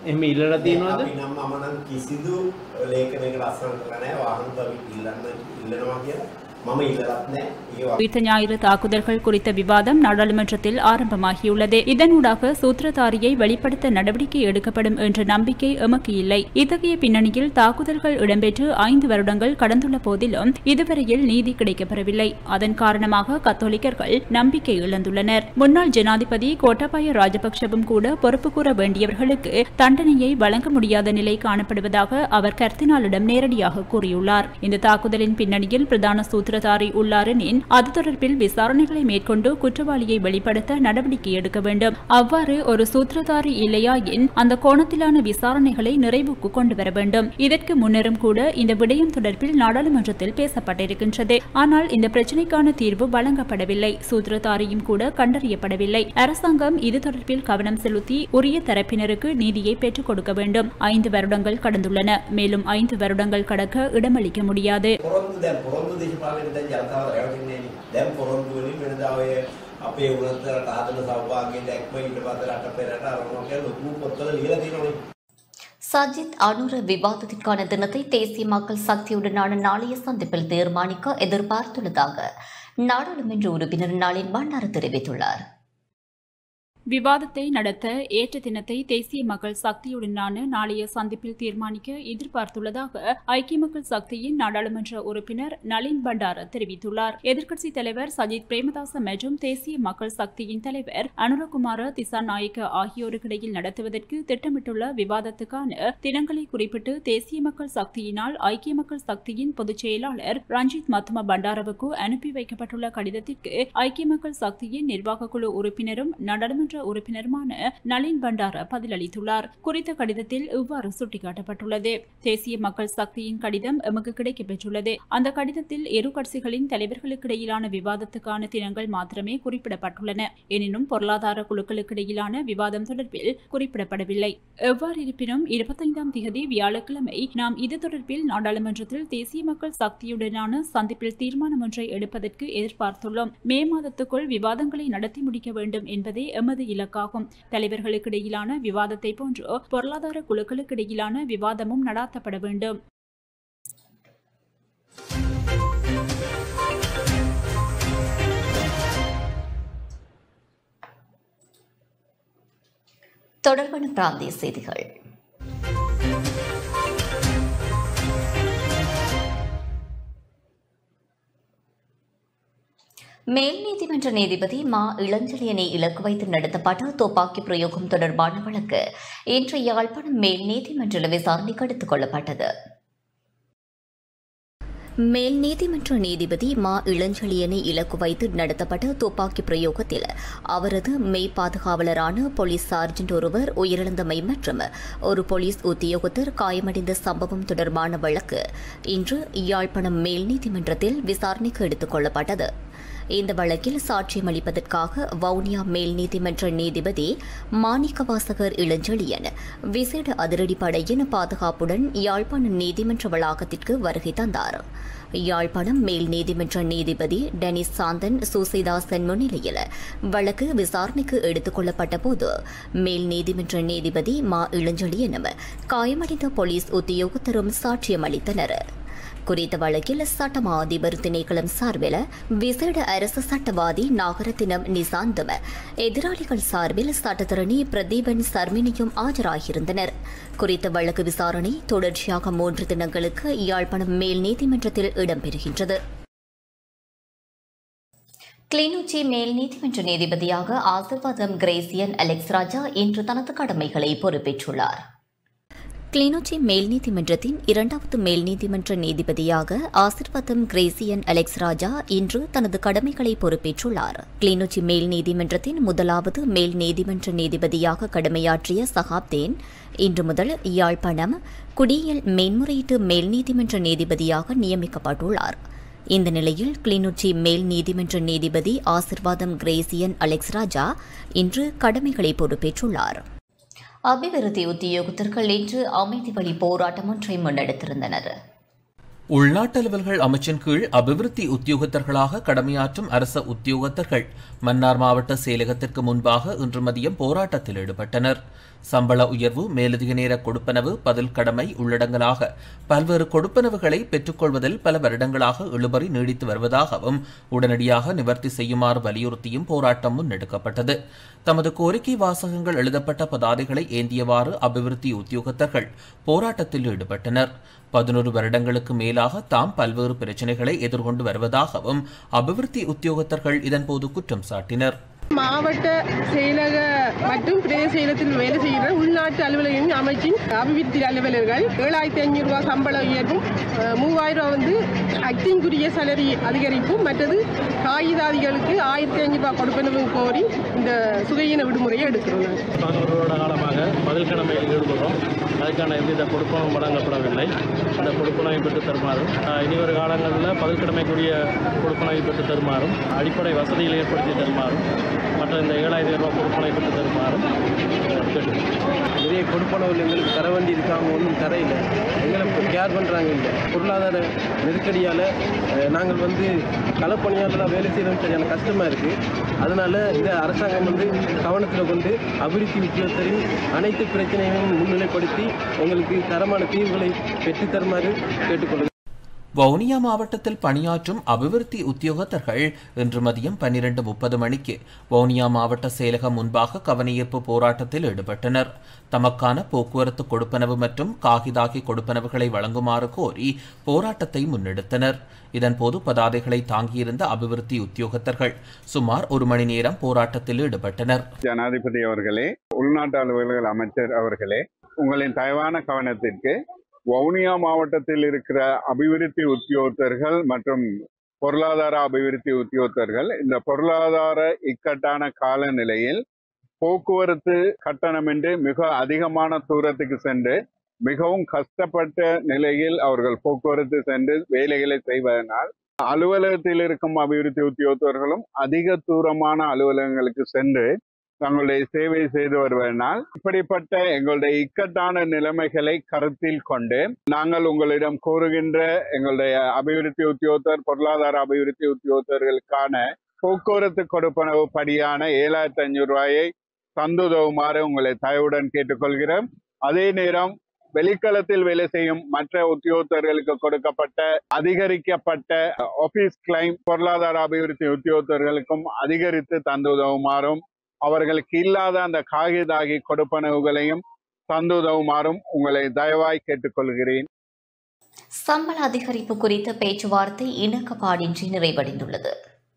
உயிர்த்த ஞாயிறு தாக்குதல்கள் குறித்த விவாதம் நாடாளுமன்றத்தில் ஆரம்பமாகியுள்ளது. இதனூடாக சூத்திரதாரியை வெளிப்படுத்த நடவடிக்கை எடுக்கப்படும் என்ற நம்பிக்கை எமக்கு இல்லை. இத்தகைய பின்னணியில் தாக்குதல்கள் இடம்பெற்று ஐந்து வருடங்கள் கடந்துள்ள போதிலும் இதுவரையில் நீதி கிடைக்கப்பெறவில்லை. அதன் காரணமாக கத்தோலிக்கர்கள் நம்பிக்கை இழந்துள்ளனர். முன்னாள் ஜனாதிபதி கோட்டாபய ராஜபக்சவும் கூட பொறுப்பு கூற வேண்டியவர்களுக்கு தண்டனையை வழங்க முடியாத நிலை காணப்படுவதாக அவர் கர்தினாலிடம் நேரடியாக கூறியுள்ளார். இந்த தாக்குதலின் பின்னணியில் பிரதான சூத்திரதாரி உள்ளாரெனின் அது தொடர்பில் விசாரணைகளை மேற்கொண்டு குற்றவாளியை வெளிப்படுத்த நடவடிக்கை எடுக்க வேண்டும். அவ்வாறு ஒரு சூத்திரதாரி இல்லையாயின் அந்த கோணத்திலான விசாரணைகளை நிறைவுக்கு கொண்டு வர வேண்டும். இதற்கு முன்னரும் கூட இந்த விடயம் தொடர்பில் நாடாளுமன்றத்தில் பேசப்பட்டிருக்கின்றது. ஆனால் இந்த பிரச்சினைக்கான தீர்வு வழங்கப்படவில்லை. சூத்திரதாரியும் கூட கண்டறியப்படவில்லை. அரசாங்கம் இது தொடர்பில் கவனம் செலுத்தி உரிய தரப்பினருக்கு நீதியை பெற்றுக் கொடுக்க வேண்டும். ஐந்து வருடங்கள் கடந்துள்ளன. மேலும் ஐந்து வருடங்கள் கடக்க இடமளிக்க முடியாது. අපේ උනතර ආදන සෞභාග්‍යයෙන් දැක්ම ඊට පස්සේ රට පෙරට අරමුණු කියලා ලොකු පොත්වල ලියලා තියෙනවනේ. சஜித் அனுர விவாதத்திற்கான தினத்தை தேசிய மக்கள் சக்தியுடனான நாளைய சந்திப்பில் தீர்மானிக்க எதிர்பார்த்துள்ளதாக நாடாளுமன்ற உறுப்பினர் நளின் பண்டார தெரிவித்துள்ளார். விவாதத்தை நடத்த ஏற்ற தினத்தை தேசிய மக்கள் சக்தியுடனான நாளைய சந்திப்பில் தீர்மானிக்க எதிர்பார்த்துள்ளதாக ஐக்கிய மக்கள் சக்தியின் நாடாளுமன்ற உறுப்பினர் நளின் பண்டார தெரிவித்துள்ளார். எதிர்க்கட்சித் தலைவர் சஜித் பிரேமதாச மற்றும் தேசிய மக்கள் சக்தியின் தலைவர் அனுரகுமார திசாநாயக்க ஆகியோருக்கிடையில் நடத்துவதற்கு திட்டமிட்டுள்ள விவாதத்துக்கான தினங்களை குறிப்பிட்டு தேசிய மக்கள் சக்தியினால் ஐக்கிய மக்கள் சக்தியின் பொதுச் செயலாளர் ரஞ்சித் மத்தும பண்டாரவுக்கு அனுப்பி வைக்கப்பட்டுள்ள கடிதத்திற்கு ஐக்கிய மக்கள் சக்தியின் நிர்வாக குழு உறுப்பினரும் நாடாளுமன்ற உறுப்பினருமான நளின் பண்டார பதிலளித்துள்ளார். குறித்த கடிதத்தில் இவ்வாறு சுட்டிக்காட்டப்பட்டுள்ளது. தேசிய மக்கள் சக்தியின் கடிதம் எமக்கு கிடைக்கப்பெற்றுள்ளது. அந்த கடிதத்தில் இரு கட்சிகளின் தலைவர்களுக்கிடையிலான விவாதத்துக்கான தினங்கள் மாத்திரமே குறிப்பிடப்பட்டுள்ளன. எனினும் பொருளாதார குழுக்களுக்கிடையிலான விவாதம் தொடர்பில் குறிப்பிடப்படவில்லை. எவ்வாறு இருப்பினும் இருபத்தைந்தாம் தேதி வியாழக்கிழமை நாம் இது தொடர்பில் நாடாளுமன்றத்தில் தேசிய மக்கள் சக்தியுடனான சந்திப்பில் தீர்மானம் ஒன்றை எடுப்பதற்கு எதிர்பார்த்துள்ளோம். மே மாதத்துக்குள் விவாதங்களை நடத்தி முடிக்க வேண்டும் என்பதே எமது இலக்காகும். தலைவர்களுக்கிடையிலான விவாதத்தை போன்று பொருளாதார குழுக்களுக்கிடையிலான விவாதமும் நடாத்தப்பட வேண்டும். தொடர்பான பிராந்திய செய்திகள். மேல் நீதிமன்ற நீதிபதி மா இளஞ்செழியனை இலக்கு வைத்து நடத்தப்பட்ட துப்பாக்கி பிரயோகம் தொடர்பான வழக்கு இன்று யாழ்ப்பாணம் மேல் நீதிமன்ற விசாரணைக்கு எடுத்துக் கொள்ளப்பட்டது. மேல் நீதிமன்ற நீதிபதி மா இளஞ்செழியனை இலக்கு வைத்து நடத்தப்பட்ட துப்பாக்கி பிரயோகத்தில் அவரது மெய் பாதுகாவலரான போலீஸ் சார்ஜென்ட் ஒருவர் உயிரிழந்தமை மற்றும் ஒரு போலீஸ் உத்தியோகத்தர் காயமடைந்த சம்பவம் தொடர்பான வழக்கு இன்று யாழ்ப்பாணம் மேல் நீதிமன்றத்தில் விசாரணைக்கு எடுத்துக் கொள்ளப்பட்டது. இந்த வழக்கில் சாட்சியம் அளிப்பதற்காக வவுனியா மேல் நீதிமன்ற நீதிபதி மாணிக்கவாசகர் இளஞ்செழியன் விசேட அதிரடிப்படையின் பாதுகாப்புடன் யாழ்ப்பாணம் நீதிமன்ற வளாகத்திற்கு வருகை தந்தார். யாழ்ப்பாணம் மேல் நீதிமன்ற நீதிபதி டெனிஸ் சாந்தன் சூசைதாசன் முன்னிலையில் வழக்கு விசாரணைக்கு எடுத்துக் கொள்ளப்பட்ட போது மேல் நீதிமன்ற நீதிபதி மா இளஞ்செழியனும் காயமடைந்த போலீஸ் உத்தியோகத்தரும் சாட்சியம் அளித்தனர். குறித்த வழக்கில் சட்டமா அதிபர் திணைக்களம் சார்பில் விசேட அரசு சட்டவாதி நாகரத்தினம் நிசாந்தும் எதிராளிகள் சார்பில் சட்டத்தரணி பிரதீபன் சர்மினியும் ஆஜராகியிருந்தனர். குறித்த வழக்கு விசாரணை தொடர்ச்சியாக மூன்று தினங்களுக்கு யாழ்ப்பாணம் மேல் நீதிமன்றத்தில் இடம்பெறுகின்றது. கிளிநொச்சி மேல் நீதிமன்ற நீதிபதியாக ஆசிர்வாதம் கிரேசியன் அலெக்ஸ் ராஜா இன்று தனது கடமைகளை பொறுப்பேற்றுள்ளார். கிளிநொச்சி மேல் நீதிமன்றத்தின் இரண்டாவது மேல் நீதிமன்ற நீதிபதியாக ஆசிர்வாதம் கிரேசியன் அலெக்ஸ் ராஜா இன்று தனது கடமைகளை பொறுப்பேற்றுள்ளார். கிளிநொச்சி மேல் நீதிமன்றத்தின் முதலாவது மேல் நீதிமன்ற நீதிபதியாக கடமையாற்றிய சகாப்தேன் இன்று முதல் யாழ்ப்பாணம் குடியியல் மேன்முறையீட்டு மேல் நீதிமன்ற நீதிபதியாக நியமிக்கப்பட்டுள்ளார். இந்த நிலையில் கிளிநொச்சி மேல் நீதிமன்ற நீதிபதி ஆசிர்வாதம் கிரேசியன் அலெக்ஸ் ராஜா இன்று கடமைகளை பொறுப்பேற்றுள்ளார். அபிவிருத்தி உத்தியோகத்தர்கள் இன்று அமைதி வழி போராட்டம் ஒன்றை முன்னெடுத்திருந்தனர். உள்நாட்டு அலுவல்கள் அமைச்சின் கீழ் அபிவிருத்தி உத்தியோகத்தர்களாக கடமையாற்றும் அரச உத்தியோகத்தர்கள் மன்னார் மாவட்ட செயலகத்திற்கு முன்பாக இன்று மதியம் போராட்டத்தில் ஈடுபட்டனர். சம்பள உயர்வு, மேலதிக நேர கொடுப்பனவு, பதில் கடமை உள்ளடங்கலாக பல்வேறு கொடுப்பனவுகளை பெற்றுக்கொள்வதில் பல வருடங்களாக இழுபறி நீடித்து வருவதாகவும் உடனடியாக நிவர்த்தி செய்யுமாறு வலியுறுத்தியும் போராட்டம் முன்னெடுக்கப்பட்டது. தமது கோரிக்கை வாசகங்கள் எழுதப்பட்ட பதாதைகளை ஏந்தியவாறு அபிவிருத்தி உத்தியோகத்தர்கள் போராட்டத்தில் ஈடுபட்டனர். பதினொரு வருடங்களுக்கு மேலாக தாம் பல்வேறு பிரச்சினைகளை எதிர்கொண்டு வருவதாகவும் அபிவிருத்தி உத்தியோகத்தர்கள் இதன்போது குற்றம் சாட்டினர். மாவட்ட செயலக மற்றும் பிரதேச செயலகத்தில் வேலை செய்கிற உள்நாட்டு அலுவலர்களின் அமைச்சின் அபிவிருத்தி அலுவலர்கள் ஏழாயிரத்தி ஐநூறு ரூபாய் சம்பள உயர்வும் மூவாயிரம் ரூபாய் வந்து அக்டிங்குரிய சலரி அதிகரிப்பும் மற்றது காகிதாதிகளுக்கு ஆயிரத்தி ஐநூறு ரூபாய் கொடுப்பனவும் கோரி இந்த சுகையின விடுமுறையை எடுக்கிறோம். பதினோரு வருட காலமாக பதில் கடமையில் ஈடுபடுறோம். அதுக்கான எவ்வித கொடுப்பனவும் வழங்கப்படவில்லை. அந்த கொடுப்பனவை பெற்று தருமாறும் இனிவரும் காலங்களில் பதில் கடமைக்குரிய கொடுப்பனவை பெற்று தருமாறும் அடிப்படை வசதிகளை ஏற்படுத்தி தருமாறும் மற்ற இந்த ஏழாயிரம் ரூபாய் கொடுப்பனை பெற்று தருமாறு கேட்டுக்கொள்கிறேன். நிறைய கொடுப்பனவுகள் எங்களுக்கு தர வேண்டி இருக்காங்க, ஒன்றும் தரையில் எங்களை கேர் பண்ணுறாங்க. இல்லை பொருளாதார நெருக்கடியால் நாங்கள் வந்து களப்பணியாளராக வேலை செய்யறது சரியான கஷ்டமாக இருக்குது. அதனால் இந்த அரசாங்கம் வந்து கவனத்தில் கொண்டு அபிவிருத்தி உத்தியோகத்தரின் அனைத்து பிரச்சனைகளையும் முன்னிலைப்படுத்தி எங்களுக்கு தரமான தீர்வுகளை பெற்றுத்தருமாறு கேட்டுக்கொள்கிறேன். வவுனியா மாவட்டத்தில் பணியாற்றும் அபிவிருத்தி உத்தியோகத்தர்கள் இன்று மதியம் பன்னிரண்டு முப்பது மணிக்கு வவுனியா மாவட்ட செயலகம் முன்பாக கவனஈர்ப்பு போராட்டத்தில் ஈடுபட்டனர். தமக்கான போக்குவரத்து கொடுப்பனவு மற்றும் காகிதாகி கொடுப்பனவுகளை வழங்குமாறு கோரி போராட்டத்தை முன்னெடுத்தனர். இதன்போது பதாதைகளை தாங்கியிருந்த அபிவிருத்தி உத்தியோகத்தர்கள் சுமார் ஒரு மணி நேரம் போராட்டத்தில் ஈடுபட்டனர். ஜனாதிபதி அவர்களே, உள்நாட்டு அலுவல்கள் அமைச்சர் அவர்களே, உங்களின் தயவான கவனத்திற்கு வவுனியா மாவட்டத்தில் இருக்கிற அபிவிருத்தி உத்தியோகத்தர்கள் மற்றும் பொருளாதார அபிவிருத்தி உத்தியோகத்தர்கள் இந்த பொருளாதார இக்கட்டான கால நிலையில் போக்குவரத்து கட்டணமின்றி மிக அதிகமான தூரத்துக்கு சென்று மிகவும் கஷ்டப்பட்ட நிலையில் அவர்கள் போக்குவரத்து சென்று வேலைகளை செய்வதனால் அலுவலகத்தில் இருக்கும் அபிவிருத்தி உத்தியோகத்தர்களும் அதிக தூரமான அலுவலகங்களுக்கு சென்று தங்களுடைய சேவை செய்து வருவதனால் இப்படிப்பட்ட எங்களுடைய இக்கட்டான நிலைமைகளை கருத்தில் கொண்டு நாங்கள் உங்களிடம் கூறுகின்ற எங்களுடைய அபிவிருத்தி உத்தியோகத்தர் பொருளாதார அபிவிருத்தி உத்தியோகத்தர்களுக்கான போக்குவரத்து கொடுப்பனவு படியான ஏழாயிரத்தி ஐநூறு ரூபாயை தந்துதவுமாறு உங்களை தயவுடன் கேட்டுக்கொள்கிறோம். அதே நேரம் வெளிக்களத்தில் வேலை செய்யும் மற்ற உத்தியோகத்தர்களுக்கு கொடுக்கப்பட்ட அதிகரிக்கப்பட்ட ஆபீஸ் கிளைம் பொருளாதார அபிவிருத்தி உத்தியோகத்தர்களுக்கும் அதிகரித்து தந்துதவுமாறும் அவர்களுக்கு இல்லாத அந்த காகிதாகி கொடுப்பனவுகளையும் தந்துதவுமாறும் உங்களை தயவாய் கேட்டுக்கொள்கிறேன். சம்பள அதிகரிப்பு குறித்த பேச்சுவார்த்தை இணக்கப்பாடின்றி நிறைவடைந்துள்ளது.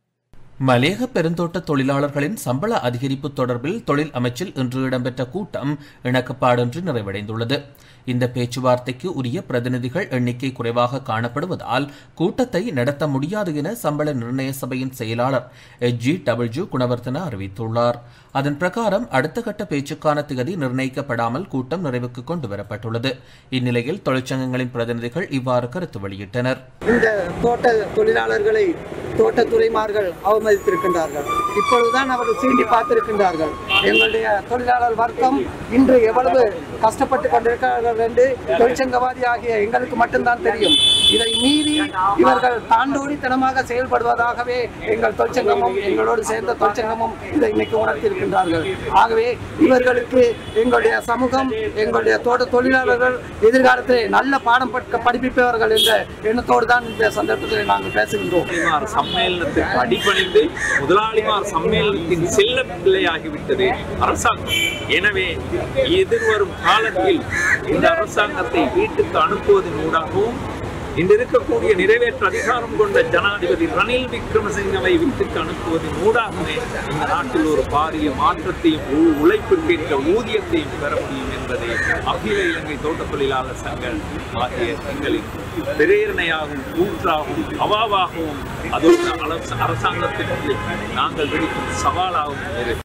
மலேக பெருந்தோட்ட தொழிலாளர்களின் சம்பள அதிகரிப்பு தொடர்பில் தொழில் அமைச்சில் இன்று இடம்பெற்ற கூட்டம் இணக்கப்பாடின்றி நிறைவடைந்துள்ளது. இந்த பேச்சுவார்த்தைக்கு உரிய பிரதிநிதிகள் எண்ணிக்கை குறைவாக காணப்படுவதால் கூட்டத்தை நடத்த முடியாது என சம்பள நிர்ணய சபையின் செயலாளர் எச் ஜி டபிள்யூ குணவர்த்தன அறிவித்துள்ளார். அதன் பிரகாரம் அடுத்த கட்ட பேச்சுக்கான திகதி நிர்ணயிக்கப்படாமல் கூட்டம் நிறைவுக்கு கொண்டு வரப்பட்டுள்ளது. இந்நிலையில் தொழிற்சங்கங்களின் பிரதிநிதிகள் இவ்வாறு கருத்து வெளியிட்டனர். இந்த தோட்ட தொழிலாளர்களை தோட்டத்துறைமார்கள் அவமதித்திருக்கின்றார்கள். இப்பொழுதுதான் அவர்கள் சீண்டி பார்த்திருக்கின்றார்கள். எங்களுடைய தொழிலாளர் வர்க்கம் இன்று எவ்வளவு கஷ்டப்பட்டு கொண்டிருக்கிறார்கள் என்று தொழிற்சங்கவாதி ஆகிய எங்களுக்கு மட்டும்தான் தெரியும். இதை மீறி இவர்கள் தாண்டோடித்தனமாக செயல்படுவதாகவே எங்கள் தொழிற்சங்கமும் எங்களோடு சேர்ந்த தொழிற்சங்கமும் இதை இன்னைக்கு உணர்த்தியிருக்கின்றார்கள். ஆகவே இவர்களுக்கு எங்களுடைய சமூகம் எங்களுடைய தோட்ட தொழிலாளர்கள் எதிர்காலத்தில் நல்ல பாடம் படிப்பிப்பவர்கள் என்ற எண்ணத்தோடு தான் இந்த சந்தர்ப்பத்தில் நாங்கள் பேசுகின்றோம். சம்மேளனத்திற்கு அடிபணிந்து முதலாளிமார் சம்மேளனத்தின் செல்ல பிள்ளையாகிவிட்டது அரசாங்கம். எனவே எதிர்வரும் காலத்தில் இந்த அரசாங்கத்தை வீட்டுக்கு அனுப்புவதன் ஊடாகவும் இன்று இருக்கக்கூடிய நிறைவேற்ற அதிகாரம் கொண்ட ஜனாதிபதி ரணில் விக்ரமசிங்கவை வீட்டுக்கு அனுப்புவதன் ஊடாகவே இந்த நாட்டில் ஒரு பாரிய மாற்றத்தையும் உழைப்புக்கேற்ற ஊதியத்தையும் பெற முடியும் என்பதை அகில இலங்கை தோட்ட தொழிலாளர் சங்கம் ஆகிய எங்களின் பிரேரணையாகவும் கூற்றாகவும் அவாவாகவும் அதோடு அரசாங்கத்திற்கு நாங்கள் விடுக்கும் சவாலாகவும்.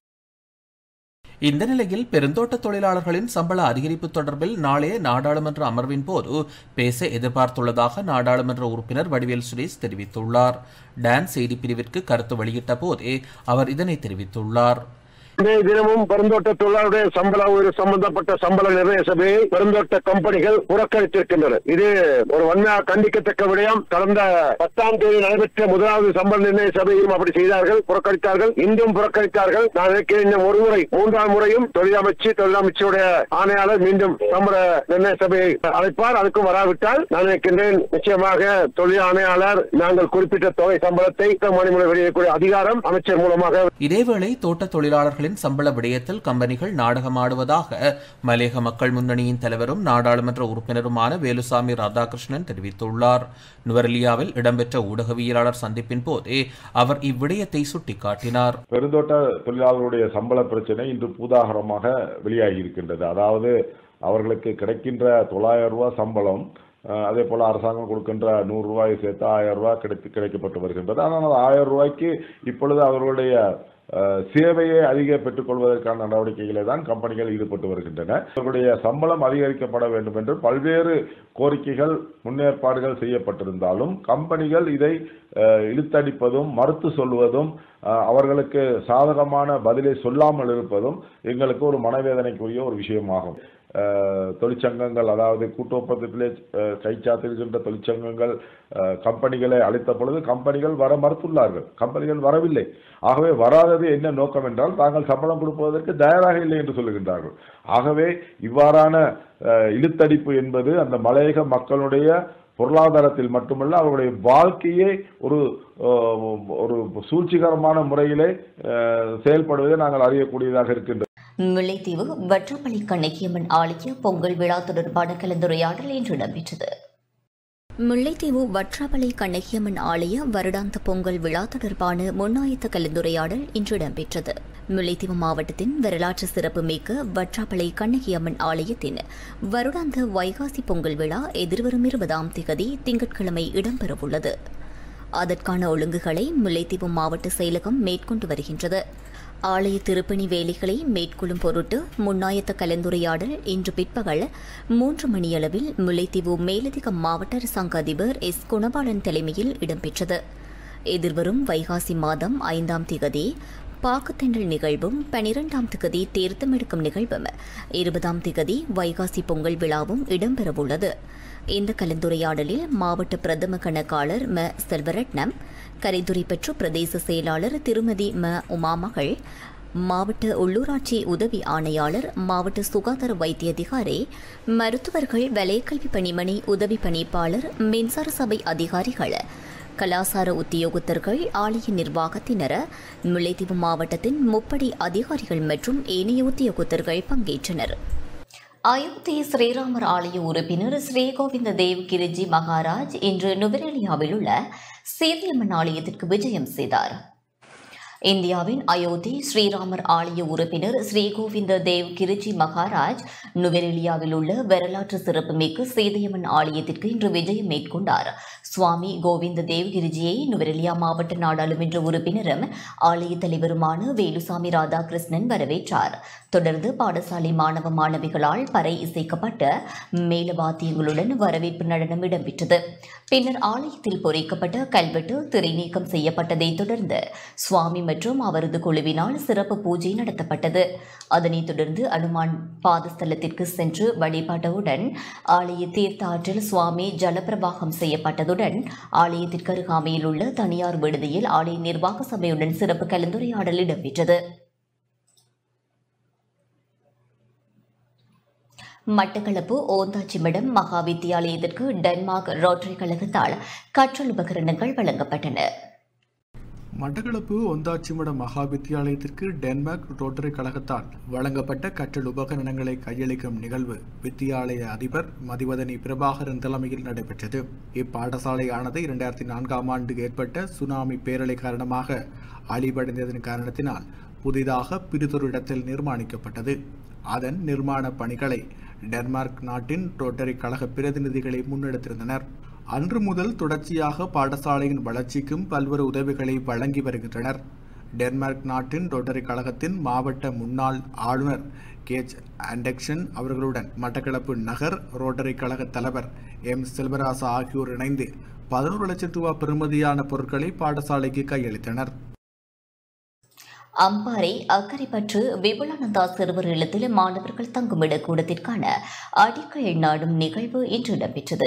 இந்த நிலையில் பெருந்தோட்ட தொழிலாளர்களின் சம்பள அதிகரிப்பு தொடர்பில் நாளைய நாடாளுமன்ற அமர்வின் போது பேச எதிர்பார்த்துள்ளதாக நாடாளுமன்ற உறுப்பினர் வடிவேல் சுரேஷ் தெரிவித்துள்ளார். டான் செய்தி பிரிவிற்கு கருத்து வெளியிட்ட போதே அவர் இதனை தெரிவித்துள்ளார். தினமும் பெருந்தோட்ட தொழிலாளருடைய சம்பள உயர்வு சம்பந்தப்பட்ட சம்பள நிர்ணய சபையை பெருந்தோட்ட கம்பெனிகள் புறக்கணித்திருக்கின்றன. இது ஒரு வன்மையாக கண்டிக்கத்தக்க விடயம். கடந்த பத்தாம் தேதி நடைபெற்ற முதலாவது சம்பள நிர்ணய சபையும் அப்படி செய்தார்கள், புறக்கணித்தார்கள். இன்றும் புறக்கணித்தார்கள். நான் நினைக்கிறேன் இந்த ஒரு முறை மூன்றாம் முறையும் தொழிலமைச்சு தொழிலமைச்சுடைய ஆணையாளர் மீண்டும் சம்பள நிர்ணய சபையை அழைப்பார். அதுக்கும் வராவிட்டால் நான் நினைக்கின்றேன் நிச்சயமாக தொழில் ஆணையாளர் நாங்கள் குறிப்பிட்ட தொகை சம்பளத்தை மணிமுறை வெளியிடக்கூடிய அதிகாரம் அமைச்சர் மூலமாக. இதேவேளை தோட்ட தொழிலாளர்களின் சம்பள விடயத்தில் கம்பெனிகள் நாடகமாடுவதாக மலேக மக்கள் முன்னணியின் தலைவரும் நாடாளுமன்ற உறுப்பினருமான வேலுசாமி ராதாகிருஷ்ணன் தெரிவித்துள்ளார். நுவரெலியாவில் இடம்பெற்ற ஊடகவியலாளர் சந்திப்பின் போதே அவர் இவ்விடயத்தை சுட்டிக்காட்டினார். பெருந்தோட்ட தொழிலாளர்களுடைய சம்பள பிரச்சனை இன்று பூதாகரமாக வெளியாகி இருக்கின்றது. அதாவது அவர்களுக்கு கிடைக்கின்ற தொள்ளாயிரம் ரூபாய் சம்பளம் அதே போல் அரசாங்கம் கொடுக்கின்ற நூறு ரூபாயை சேர்த்து ஆயிரம் ரூபாய் கிடைத்து கிடைக்கப்பட்டு வருகின்றது. ஆனால் அந்த ஆயிரம் ரூபாய்க்கு இப்பொழுது அவர்களுடைய சேவையை அதிக பெற்றுக்கொள்வதற்கான நடவடிக்கைகளை தான் கம்பெனிகள் ஈடுபட்டு வருகின்றன. அவர்களுடைய சம்பளம் அதிகரிக்கப்பட வேண்டும் என்று பல்வேறு கோரிக்கைகள் முன்னேற்பாடுகள் செய்யப்பட்டிருந்தாலும் கம்பெனிகள் இதை இழுத்தடிப்பதும் மறுத்து சொல்வதும் அவர்களுக்கு சாதகமான பதிலை சொல்லாமல் இருப்பதும் எங்களுக்கு ஒரு மனவேதனைக்குரிய ஒரு விஷயமாகும். தொழிற்சங்கங்கள் அதாவது கூட்டு ஒப்பந்தத்திலே கைச்சாத்திருக்கின்ற தொழிற்சங்கங்கள் கம்பெனிகளை அழைத்த பொழுது கம்பெனிகள் வர மறுத்துள்ளார்கள், கம்பெனிகள் வரவில்லை. ஆகவே வராதது என்ன நோக்கம் என்றால் தாங்கள் சம்பளம் கொடுப்பதற்கு தயாராக இல்லை என்று சொல்லுகின்றார்கள். ஆகவே இவ்வாறான இழுத்தடிப்பு என்பது அந்த மலையக மக்களுடைய பொருளாதாரத்தில் மட்டுமல்ல அவருடைய வாழ்க்கையை ஒரு ஒரு சூழ்ச்சிகரமான முறையிலே செயல்படுவதை நாங்கள் அறியக்கூடியதாக இருக்கின்றது. முல்லைத்தீவு வற்றப்பள்ளி கண்ணகியம்மன் ஆலய பொங்கல் விழா தொடர்பான கலந்துரையாடல் இன்று இடம்பெற்றது. முல்லைத்தீவு வற்றப்பள்ளி கண்ணகியம்மன் ஆலய வருடாந்த பொங்கல் விழா தொடர்பான முன்னாயத்த கலந்துரையாடல் இன்று இடம்பெற்றது. முல்லைத்தீவு மாவட்டத்தின் வரலாற்று சிறப்புமிக்க வற்றாப்பளை கண்ணகியம்மன் ஆலயத்தின் வருடாந்த வைகாசி பொங்கல் விழா எதிர்வரும் இருபதாம் திகதி திங்கட்கிழமை இடம்பெறவுள்ளது. அதற்கான ஒழுங்குகளை முல்லைத்தீவு மாவட்ட செயலகம் மேற்கொண்டு வருகின்றது. ஆலய திருப்பணி வேலைகளை மேற்கொள்ளும் பொருட்டு முன்னாயத்த கலந்துரையாடல் இன்று பிற்பகல் மூன்று மணியளவில் முல்லைத்தீவு மேலதிக மாவட்ட அரசாங்க அதிபர் எஸ் குணபாலன் தலைமையில் இடம்பெற்றது. எதிர்வரும் வைகாசி மாதம் ஐந்தாம் திகதி பாக்குத்தென்றல் நிகழ்வும் பனிரெண்டாம் திகதி தீர்த்தமெடுக்கும் நிகழ்வும் இருபதாம் திகதி வைகாசி பொங்கல் விழாவும் இடம்பெறவுள்ளது. இந்த கலந்துரையாடலில் மாவட்ட பிரதம கணக்காளர் ம செல்வரட்னம், கரைதுறை பெற்று பிரதேச செயலாளர் திருமதி ம உமாமகள், மாவட்ட உள்ளூராட்சி உதவி ஆணையாளர், மாவட்ட சுகாதார வைத்திய அதிகாரி, மருத்துவர்கள், வலயக்கல்வி பணிமனை உதவி பணிப்பாளர், மின்சார சபை அதிகாரிகள், கலாசார உத்தியோகத்தர்கள், ஆலய நிர்வாகத்தினர், முல்லைத்தீவு மாவட்டத்தின் முப்படை அதிகாரிகள் மற்றும் ஏனைய உத்தியோகத்தர்கள் பங்கேற்றனர். அயோத்தி ஸ்ரீராமர் ஆலய உறுப்பினர் ஸ்ரீகோவிந்த தேவ் கிரிஜி மகாராஜ் இன்று நுவரெலியாவில் உள்ள சீதையம்மன் ஆலயத்திற்கு விஜயம் செய்தார். இந்தியாவின் அயோத்தி ஸ்ரீராமர் ஆலய உறுப்பினர் ஸ்ரீகோவிந்த தேவ் கிரிஜி மகாராஜ் நுவரெலியாவில் உள்ள வரலாற்று சிறப்புமிக்க சீதையம்மன் ஆலயத்திற்கு இன்று விஜயம் மேற்கொண்டார். சுவாமி கோவிந்த தேவ் கிரிஜியை நுவரெலியா மாவட்ட நாடாளுமன்ற உறுப்பினரும் ஆலய தலைவருமான வேலுசாமி ராதாகிருஷ்ணன் வரவேற்றார். தொடர்ந்து பாடசாலை மாணவ மாணவிகளால் பறை இசைக்கப்பட்ட மேலவாத்தியங்களுடன் வரவேற்பு நடனம் இடம்பெற்றது. பின்னர் ஆலயத்தில் பொறிக்கப்பட்ட கல்வெட்டு திரைநீக்கம் செய்யப்பட்டதைத் தொடர்ந்து சுவாமி மற்றும் அவரது குழுவினால் சிறப்பு பூஜை நடத்தப்பட்டது. அதனைத் தொடர்ந்து அனுமான் பாதஸ்தலத்திற்கு சென்று வழிபட்டவுடன் ஆலய தீர்த்த ஆற்றில் சுவாமி ஜலப்பிரவாகம் செய்யப்பட்டதுடன் ஆலயத்திற்கு அருகாமையில் உள்ள தனியார் விடுதியில் ஆலய நிர்வாக சபையுடன் சிறப்பு கலந்துரையாடல் இடம்பெற்றது. மட்டக்களப்பு ஓந்தாச்சிமடம் மகா வித்தியாலயத்திற்கு டென்மார்க் ரோட்டரி கழகத்தால் கற்றல் உபகரணங்கள் வழங்கப்பட்டன. மட்டக்களப்பு ஒந்தாச்சிமடம் மகா வித்தியாலயத்திற்கு டென்மார்க் ரோட்டரி கழகத்தால் வழங்கப்பட்ட கற்றல் உபகரணங்களை கையளிக்கும் நிகழ்வு வித்தியாலய அதிபர் மதிவதனி பிரபாகரன் தலைமையில் நடைபெற்றது. இப்பாடசாலையானது இரண்டாயிரத்தி நான்காம் ஆண்டு ஏற்பட்ட சுனாமி பேரலை காரணமாக அழிவடைந்ததன் காரணத்தினால் புதிதாக பிரிதொரு இடத்தில் நிர்மாணிக்கப்பட்டது. அதன் நிர்மாண பணிகளை டென்மார்க் நாட்டின் ரோட்டரி கழக பிரதிநிதிகளை முன்னெடுத்திருந்தனர். அன்று முதல் தொடர்ச்சியாக பாடசாலையின் வளர்ச்சிக்கும் பல்வேறு உதவிகளை வழங்கி வருகின்றனர். டென்மார்க் நாட்டின் ரோட்டரி கழகத்தின் மாவட்ட முன்னாள் ஆளுநர் கேச் ஆண்டக்சன் அவர்களுடன் மட்டக்களப்பு நகர் ரோட்டரி கழக தலைவர் எம் செல்வராசா ஆகியோர் இணைந்து பதினோரு லட்சம் ரூபாய் பெறுமதியான பொருட்களை பாடசாலைக்கு கையளித்தனர். அம்பாறை அக்கரைப்பற்று விபுலானந்தா சிறுவர் இல்லத்தில் மாணவர்கள் தங்குமிட கூடத்திற்கான அடிக்கல் நாடும் நிகழ்வு இன்று இடம்பெற்றது.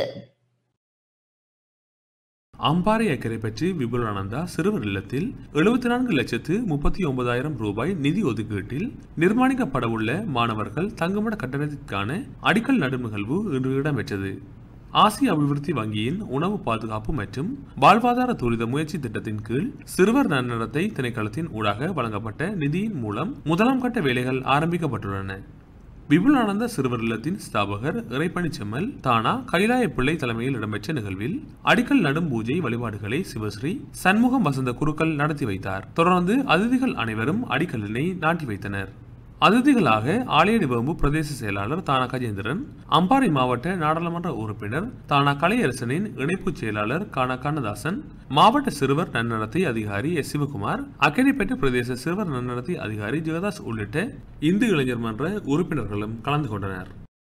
அம்பாறை அக்கரை பற்றி விபுலானந்தா சிறுவர் இல்லத்தில் எழுபத்தி நான்கு லட்சத்து முப்பத்தி ஒன்பதாயிரம் ரூபாய் நிதி ஒதுக்கீட்டில் நிர்மாணிக்கப்படவுள்ள மாணவர்கள் தங்குமிட கட்டணத்திற்கான அடிக்கல் நடும் நிகழ்வு இன்று இடம்பெற்றது. ஆசிய அபிவிருத்தி வங்கியின் உணவு பாதுகாப்பு மற்றும் வாழ்வாதார துரித முயற்சி திட்டத்தின் கீழ் சிறுவர் நன்னடத்தை திணைக்களத்தின் ஊடாக வழங்கப்பட்ட நிதியின் மூலம் முதலாம் கட்ட வேலைகள் ஆரம்பிக்கப்பட்டுள்ளன. விபுலானந்த சிறுவர் இல்லத்தின் ஸ்தாபகர் இறைப்பணிச்செம்மல் தானா கைலாய பிள்ளை தலைமையில் இடம்பெற்ற நிகழ்வில் அடிக்கல் நடும் பூஜை வழிபாடுகளை சிவஸ்ரீ சண்முகம் வசந்த குருக்கள் நடத்தி வைத்தார். தொடர்ந்து அதிதிகள் அனைவரும் அடிக்கல்லினை நாட்டி வைத்தனர். அதிதிகளாக ஆலையடிவம்பு பிரதேச செயலாளர் தானா கஜேந்திரன், அம்பாறை மாவட்ட நாடாளுமன்ற உறுப்பினர் தானா கலையரசனின் இணைப்பு செயலாளர் கானா கண்ணதாசன், மாவட்ட சிறுவர் நன்னடத்தை அதிகாரி எஸ் சிவகுமார், அக்கரைப்பேட்டை பிரதேச சிறுவர் நன்னடத்தை அதிகாரி ஜெகதாஸ் உள்ளிட்ட இந்து இளைஞர் மன்ற உறுப்பினர்களும் கலந்து கொண்டனர்.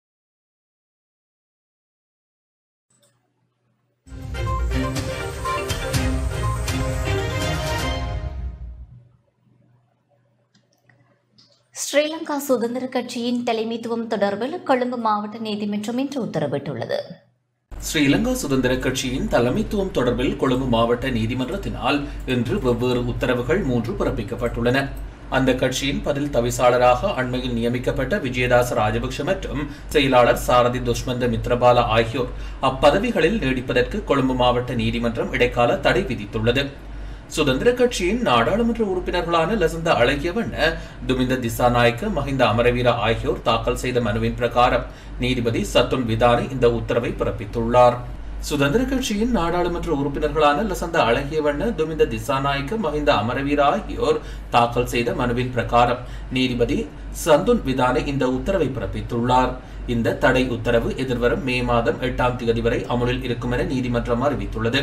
ஸ்ரீலங்கா சுதந்திர கட்சியின் தலைமைத்துவம் தொடர்பில் கொழும்பு மாவட்ட நீதிமன்றம் இன்று உத்தரவிட்டுள்ளது. ஸ்ரீலங்கா சுதந்திர கட்சியின் தலைமைத்துவம் தொடர்பில் கொழும்பு மாவட்ட நீதிமன்றத்தினால் இன்று வெவ்வேறு உத்தரவுகள் மூன்று பிறப்பிக்கப்பட்டுள்ளன. அந்த கட்சியின் பதில் தவிசாளராக அண்மையில் நியமிக்கப்பட்ட விஜயதாச ராஜபக்ஷ மற்றும் செயலாளர் சாரதி துஷ்மந்த மித்ரபால ஆகியோர் அப்பதவிகளில் நீடிப்பதற்கு கொழும்பு மாவட்ட நீதிமன்றம் இடைக்கால தடை விதித்துள்ளது. சுதந்திர கட்சியின் நாடாளுமன்ற உறுப்பினர்களான லசந்த அழகியவண்ண, துமிந்த திசாநாயக்க, மஹிந்த அமரவீர ஆகியோர் தாக்கல் செய்த மனுவின் பிரகாரம் நீதிபதி சத்துன் விதானி இந்த உத்தரவை பிறப்பித்துள்ளார். சுதந்திர கட்சியின் நாடாளுமன்ற உறுப்பினர்களான லசந்த அழகியவண்ண, துமிந்த திசாநாயக்க, மஹிந்த அமரவீர ஆகியோர் தாக்கல் செய்த மனுவின் பிரகாரம் நீதிபதி சந்துன் விதானி இந்த உத்தரவை பிறப்பித்துள்ளார். இந்த தடை உத்தரவு எதிர்வரும் மே மாதம் எட்டாம் தேதி வரை அமுலில் இருக்கும் என நீதிமன்றம் அறிவித்துள்ளது.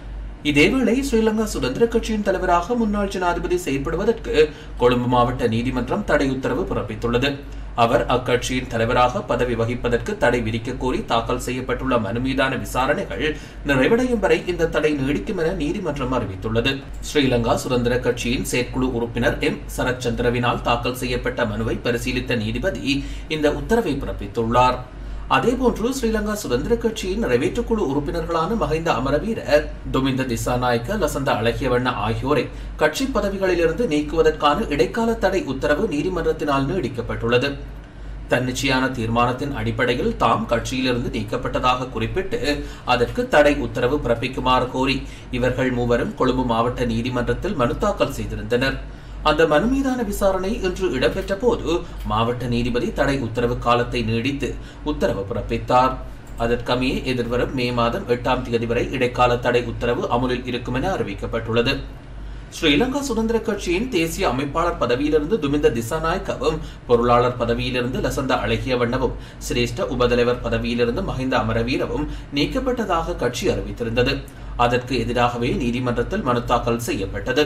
இதேவேளை ஸ்ரீலங்கா சுதந்திர கட்சியின் தலைவராக முன்னாள் ஜனாதிபதி செயல்படுவதற்கு கொழும்பு மாவட்ட நீதிமன்றம் தடை உத்தரவு பிறப்பித்துள்ளது. அவர் அக்கட்சியின் தலைவராக பதவி வகிப்பதற்கு தடை விதிக்க கோரி தாக்கல் செய்யப்பட்டுள்ள மனு மீதான விசாரணைகள் நிறைவடையும் வரை இந்த தடை நீடிக்கும் என நீதிமன்றம் அறிவித்துள்ளது. ஸ்ரீலங்கா சுதந்திர கட்சியின் செயற்குழு உறுப்பினர் எம் சரத்சந்திரவினால் தாக்கல் செய்யப்பட்ட மனுவை பரிசீலித்த நீதிபதி இந்த உத்தரவை பிறப்பித்துள்ளார். அதேபோன்று ஸ்ரீலங்கா சுதந்திர கட்சியின் நிறைவேற்றுக்குழு உறுப்பினர்களான மஹிந்த அமரவீர, துமிந்த திசாநாயக்க, லசந்த அழகியவண்ண ஆகியோரை கட்சி பதவிகளிலிருந்து நீக்குவதற்கான இடைக்கால தடை உத்தரவு நீதிமன்றத்தினால் நீடிக்கப்பட்டுள்ளது. தன்னிச்சையான தீர்மானத்தின் அடிப்படையில் தாம் கட்சியிலிருந்து நீக்கப்பட்டதாக குறிப்பிட்டு அதற்கு தடை உத்தரவு பிறப்பிக்குமாறு கோரி இவர்கள் மூவரும் கொழும்பு மாவட்ட நீதிமன்றத்தில் மனு தாக்கல் செய்திருந்தனர். அந்த மனு மீதான விசாரணை இன்று இடம்பெற்ற போது மாவட்ட நீதிபதி தடை உத்தரவு காலத்தை நீடித்து உத்தரவு பிறப்பித்தார். அதற்கமைய எதிர்வரும் மே மாதம் எட்டாம் தேதி வரை இடைக்கால தடை உத்தரவு அமுலில் இருக்கும் என அறிவிக்கப்பட்டுள்ளது. ஸ்ரீலங்கா சுதந்திர கட்சியின் தேசிய அமைப்பாளர் பதவியிலிருந்து துமிந்த திசாநாயக்கவும், பொருளாளர் பதவியிலிருந்து லசந்த அழகியவண்ணவும், சிரேஷ்ட உபதலைவர் பதவியிலிருந்து மஹிந்த அமரவீரவும் நீக்கப்பட்டதாக கட்சி அறிவித்திருந்தது. அதற்கு எதிராகவே நீதிமன்றத்தில் மனு தாக்கல் செய்யப்பட்டது.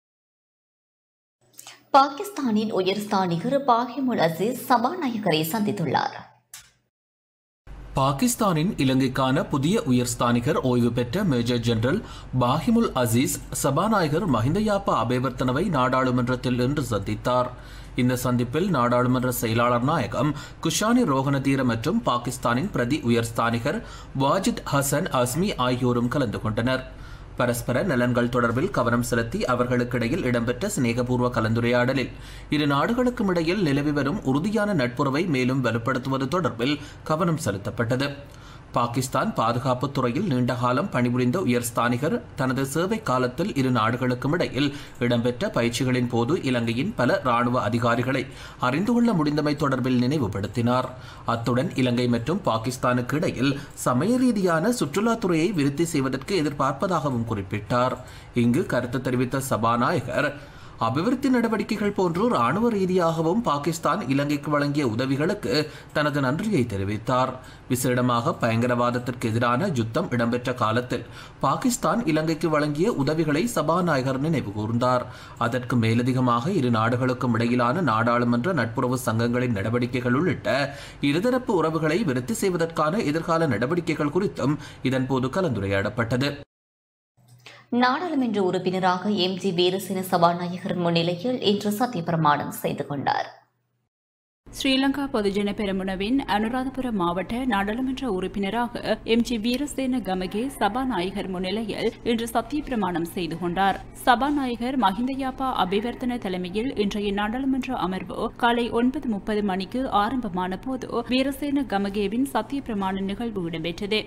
பாகிஸ்தானின் உயர்ஸ்தானிகர் பாஹிமுல் அசீஸ் சபாநாயகரை சந்தித்துள்ளார். பாகிஸ்தானின் இலங்கைக்கான புதிய உயர்ஸ்தானிகர் ஓய்வு பெற்ற மேஜர் ஜெனரல் பாஹிமுல் அசீஸ் சபாநாயகர் மஹிந்த யாப்பா அபேவர்த்தனவை நாடாளுமன்றத்தில் இன்று சந்தித்தார். இந்த சந்திப்பில் நாடாளுமன்ற செயலாளர் நாயகம் குஷானி ரோஹனதீர மற்றும் பாகிஸ்தானின் பிரதி உயர்ஸ்தானிகர் வாஜித் ஹசன் அஸ்மி ஆகியோரும் கலந்து கொண்டனர். பரஸ்பர நலன்கள் தொடர்பில் கவனம் செலுத்தி அவர்களுக்கிடையில் இடம்பெற்ற சிநேகபூர்வ கலந்துரையாடலில் இரு நாடுகளுக்கும் இடையில் நிலவி வரும் உறுதியான நட்புறவை மேலும் வலுப்படுத்துவது தொடர்பில் கவனம் செலுத்தப்பட்டது. பாகிஸ்தான் பாதுகாப்புத் துறையில் நீண்டகாலம் பணிபுரிந்த உயர்ஸ்தானிகர் தனது சேவை காலத்தில் இரு நாடுகளுக்கும் இடையில் இடம்பெற்ற பயிற்சிகளின் போது இலங்கையின் பல ராணுவ அதிகாரிகளை அறிந்து கொள்ள முடிந்தமை தொடர்பில் நினைவுபடுத்தினார். அத்துடன் இலங்கை மற்றும் பாகிஸ்தானுக்கு இடையில் சமய ரீதியான சுற்றுலாத்துறையை விருத்தி செய்வதற்கு எதிர்பார்ப்பதாகவும் குறிப்பிட்டார். இங்கு கருத்து தெரிவித்த சபாநாயகர், அபிவிருத்தி நடவடிக்கைகள் போன்று ராணுவ ரீதியாகவும் பாகிஸ்தான் இலங்கைக்கு வழங்கிய உதவிகளுக்கு தனது நன்றியை தெரிவித்தார். விசேடமாக பயங்கரவாதத்திற்கு எதிரான யுத்தம் இடம்பெற்ற காலத்தில் பாகிஸ்தான் இலங்கைக்கு வழங்கிய உதவிகளை சபாநாயகர் நினைவு கூர்ந்தார். அதற்கு மேலதிகமாக இரு நாடுகளுக்கும் இடையிலான நாடாளுமன்ற நட்புறவு சங்கங்களின் நடவடிக்கைகள் உள்ளிட்ட இருதரப்பு உறவுகளை விருத்தி செய்வதற்கான எதிர்கால நடவடிக்கைகள் குறித்தும் இதன்போது கலந்துரையாடப்பட்டது. நாடாளுமன்ற உறுப்பினராக எம் ஜி வீரசேன சபாநாயகர் முன்னிலையில் இன்று சத்தியப்பிரமாணம் செய்து கொண்டார். ஸ்ரீலங்கா பொதுஜன பெரமுனவின் அனுராதபுர மாவட்ட நாடாளுமன்ற உறுப்பினராக எம் ஜி வீரசேன கமகே சபாநாயகர் முன்னிலையில் இன்று சத்திய பிரமாணம் செய்து கொண்டார். சபாநாயகர் மஹிந்த யாப்பா அபிவர்த்தன தலைமையில் இன்றைய நாடாளுமன்ற அமர்வு காலை ஒன்பது முப்பது மணிக்கு ஆரம்பமான போது வீரசேன கமகேவின் சத்திய பிரமாண நிகழ்வு இடம்பெற்றது.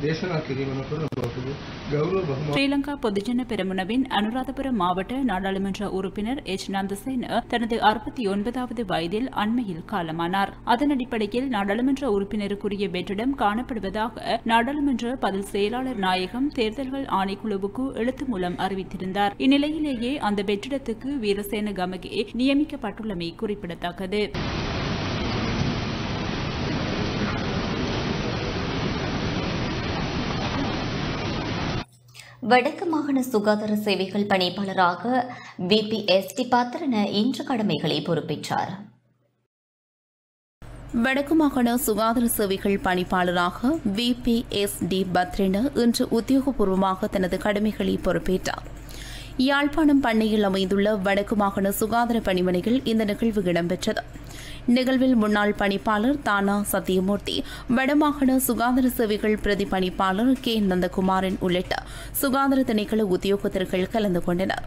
දේශනා කිරීම කරන බව ගෞරව බහුමාන ஸ்ரீலங்கா பொதுஜன பெரமுனவின் அனுராதபுரம் மாவட்ட நாடாளுமன்ற உறுப்பினர் எச் நந்தசேன தனது அறுபத்தி ஒன்பதாவது வயதில் அண்மையில் காலமானார். அதன் அடிப்படையில் நாடாளுமன்ற உறுப்பினருக்குரிய வெற்றிடம் காணப்படுவதாக நாடாளுமன்ற பதில் செயலாளர் நாயகம் தேர்தல்கள் ஆணைக்குழுவுக்கு எழுத்து மூலம் அறிவித்திருந்தார். இந்நிலையிலேயே அந்த வெற்றிடத்துக்கு வீரசேன கமகே நியமிக்கப்பட்டுள்ளமை குறிப்பிடத்தக்கது. வடக்கு மாகாண சுகாதார சேவைகள் பணிப்பாளராக V P S D Pathirana இன்று கடமைகளை பொறுப்பேற்றார். வடக்கு மாகாண சுகாதார சேவைகள் பணிப்பாளராக V P S D Pathirana இன்று உத்தியோகபூர்வமாக தனது கடமைகளை பொறுப்பேற்றார். யாழ்ப்பாணம் பண்ணையில் அமைந்துள்ள வடக்கு மாகாண சுகாதார பணிமனையில் இந்த நிகழ்வு இடம்பெற்றது. நிகழ்வில் முன்னாள் பணிப்பாளர் தானா சத்தியமூர்த்தி, வடமாகாண சுகாதார சேவைகள் பிரதி பணிப்பாளர் கே நந்தகுமாரன் உள்ளிட்ட சுகாதார திணைக்கள உத்தியோகத்தர்கள் கலந்து கொண்டனர்.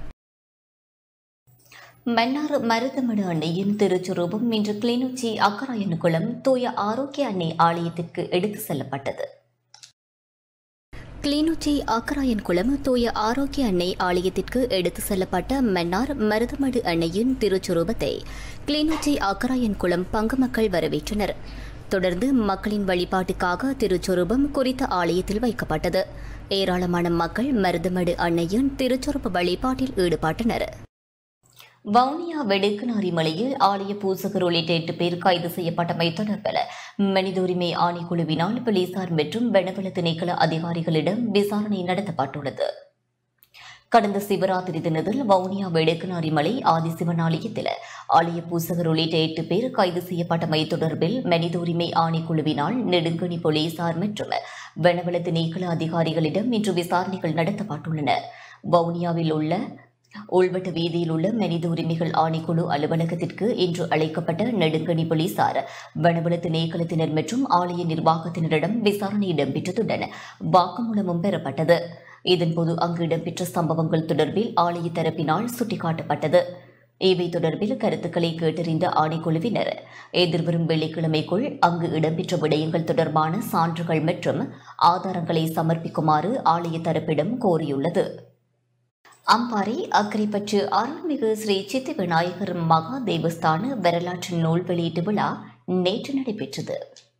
மன்னார் மருதமடு அன்னையின் திருச்சுரூபம் இன்று கிளிநொச்சி அக்கராயன்குளம் தூய ஆரோக்கிய அன்னை ஆலயத்திற்கு எடுத்துச் செல்லப்பட்டது. கிளிநொச்சி அக்கராயன்குளம் தூய ஆரோக்கிய அன்னை ஆலயத்திற்கு எடுத்து செல்லப்பட்ட மன்னார் மருதமடு அன்னையின் திருச்சுரூபத்தை கிளிநொச்சி அக்கராயன்குளம் பங்கு மக்கள் வரவேற்றனர். தொடர்ந்து மக்களின் வழிபாட்டுக்காக திருச்சுரூபம் குறித்த ஆலயத்தில் வைக்கப்பட்டது. ஏராளமான மக்கள் மருதமடு அன்னையின் திருச்சுரூப வழிபாட்டில் ஈடுபட்டனர். வவுனியா வெடுக்குநாரி மலையில் ஆலய பூசகர் உள்ளிட்ட எட்டு பேர் கைது செய்யப்பட்டமை தொடர்பில் மனித உரிமை ஆணைக்குழுவினால் போலீசார் மற்றும் வனவள திணைக்கள அதிகாரிகளிடம் விசாரணை நடத்தப்பட்டுள்ளது. கடந்த சிவராத்திரி தினத்தில் வவுனியா வெடுக்குநாரி மலை ஆதிசிவன் ஆலயத்தில் ஆலய பூசகர் உள்ளிட்ட எட்டு பேர் கைது செய்யப்பட்டமை தொடர்பில் மனித உரிமை ஆணைக்குழுவினால் நெடுங்கணி போலீசார் மற்றும் வனவள திணைக்கள அதிகாரிகளிடம் இன்று விசாரணைகள் நடத்தப்பட்டுள்ளன. வவுனியாவில் உள்ள உள்வட்ட வீதியில் உள்ள மனித உரிமைகள் ஆணைக்குழு அலுவலகத்திற்கு இன்று அழைக்கப்பட்ட நெடுங்கணி போலீசார் வனவள திணைக்களத்தினர் மற்றும் ஆலய நிர்வாகத்தினரிடம் விசாரணை இடம்பெற்றதுடன் வாக்குமூலமும் பெறப்பட்டது. இதன்போது அங்கு இடம்பெற்ற சம்பவங்கள் தொடர்பில் ஆலய தரப்பினால் சுட்டிக்காட்டப்பட்டது. இவை தொடர்பில் கருத்துக்களை கேட்டறிந்த ஆணைக்குழுவினர் எதிர்வரும் வெள்ளிக்கிழமைக்குள் அங்கு இடம்பெற்ற விடயங்கள் தொடர்பான சான்றுகள் மற்றும் ஆதாரங்களை சமர்ப்பிக்குமாறு ஆலய தரப்பிடம் கோரியுள்ளது. அம்பாறை அக்கரைப்பற்று அருள்மிகு ஸ்ரீ சித்தி விநாயகர் மகா தேவஸ்தான வரலாற்று நூல் வெளியீட்டு விழா நேற்று நடைபெற்றது.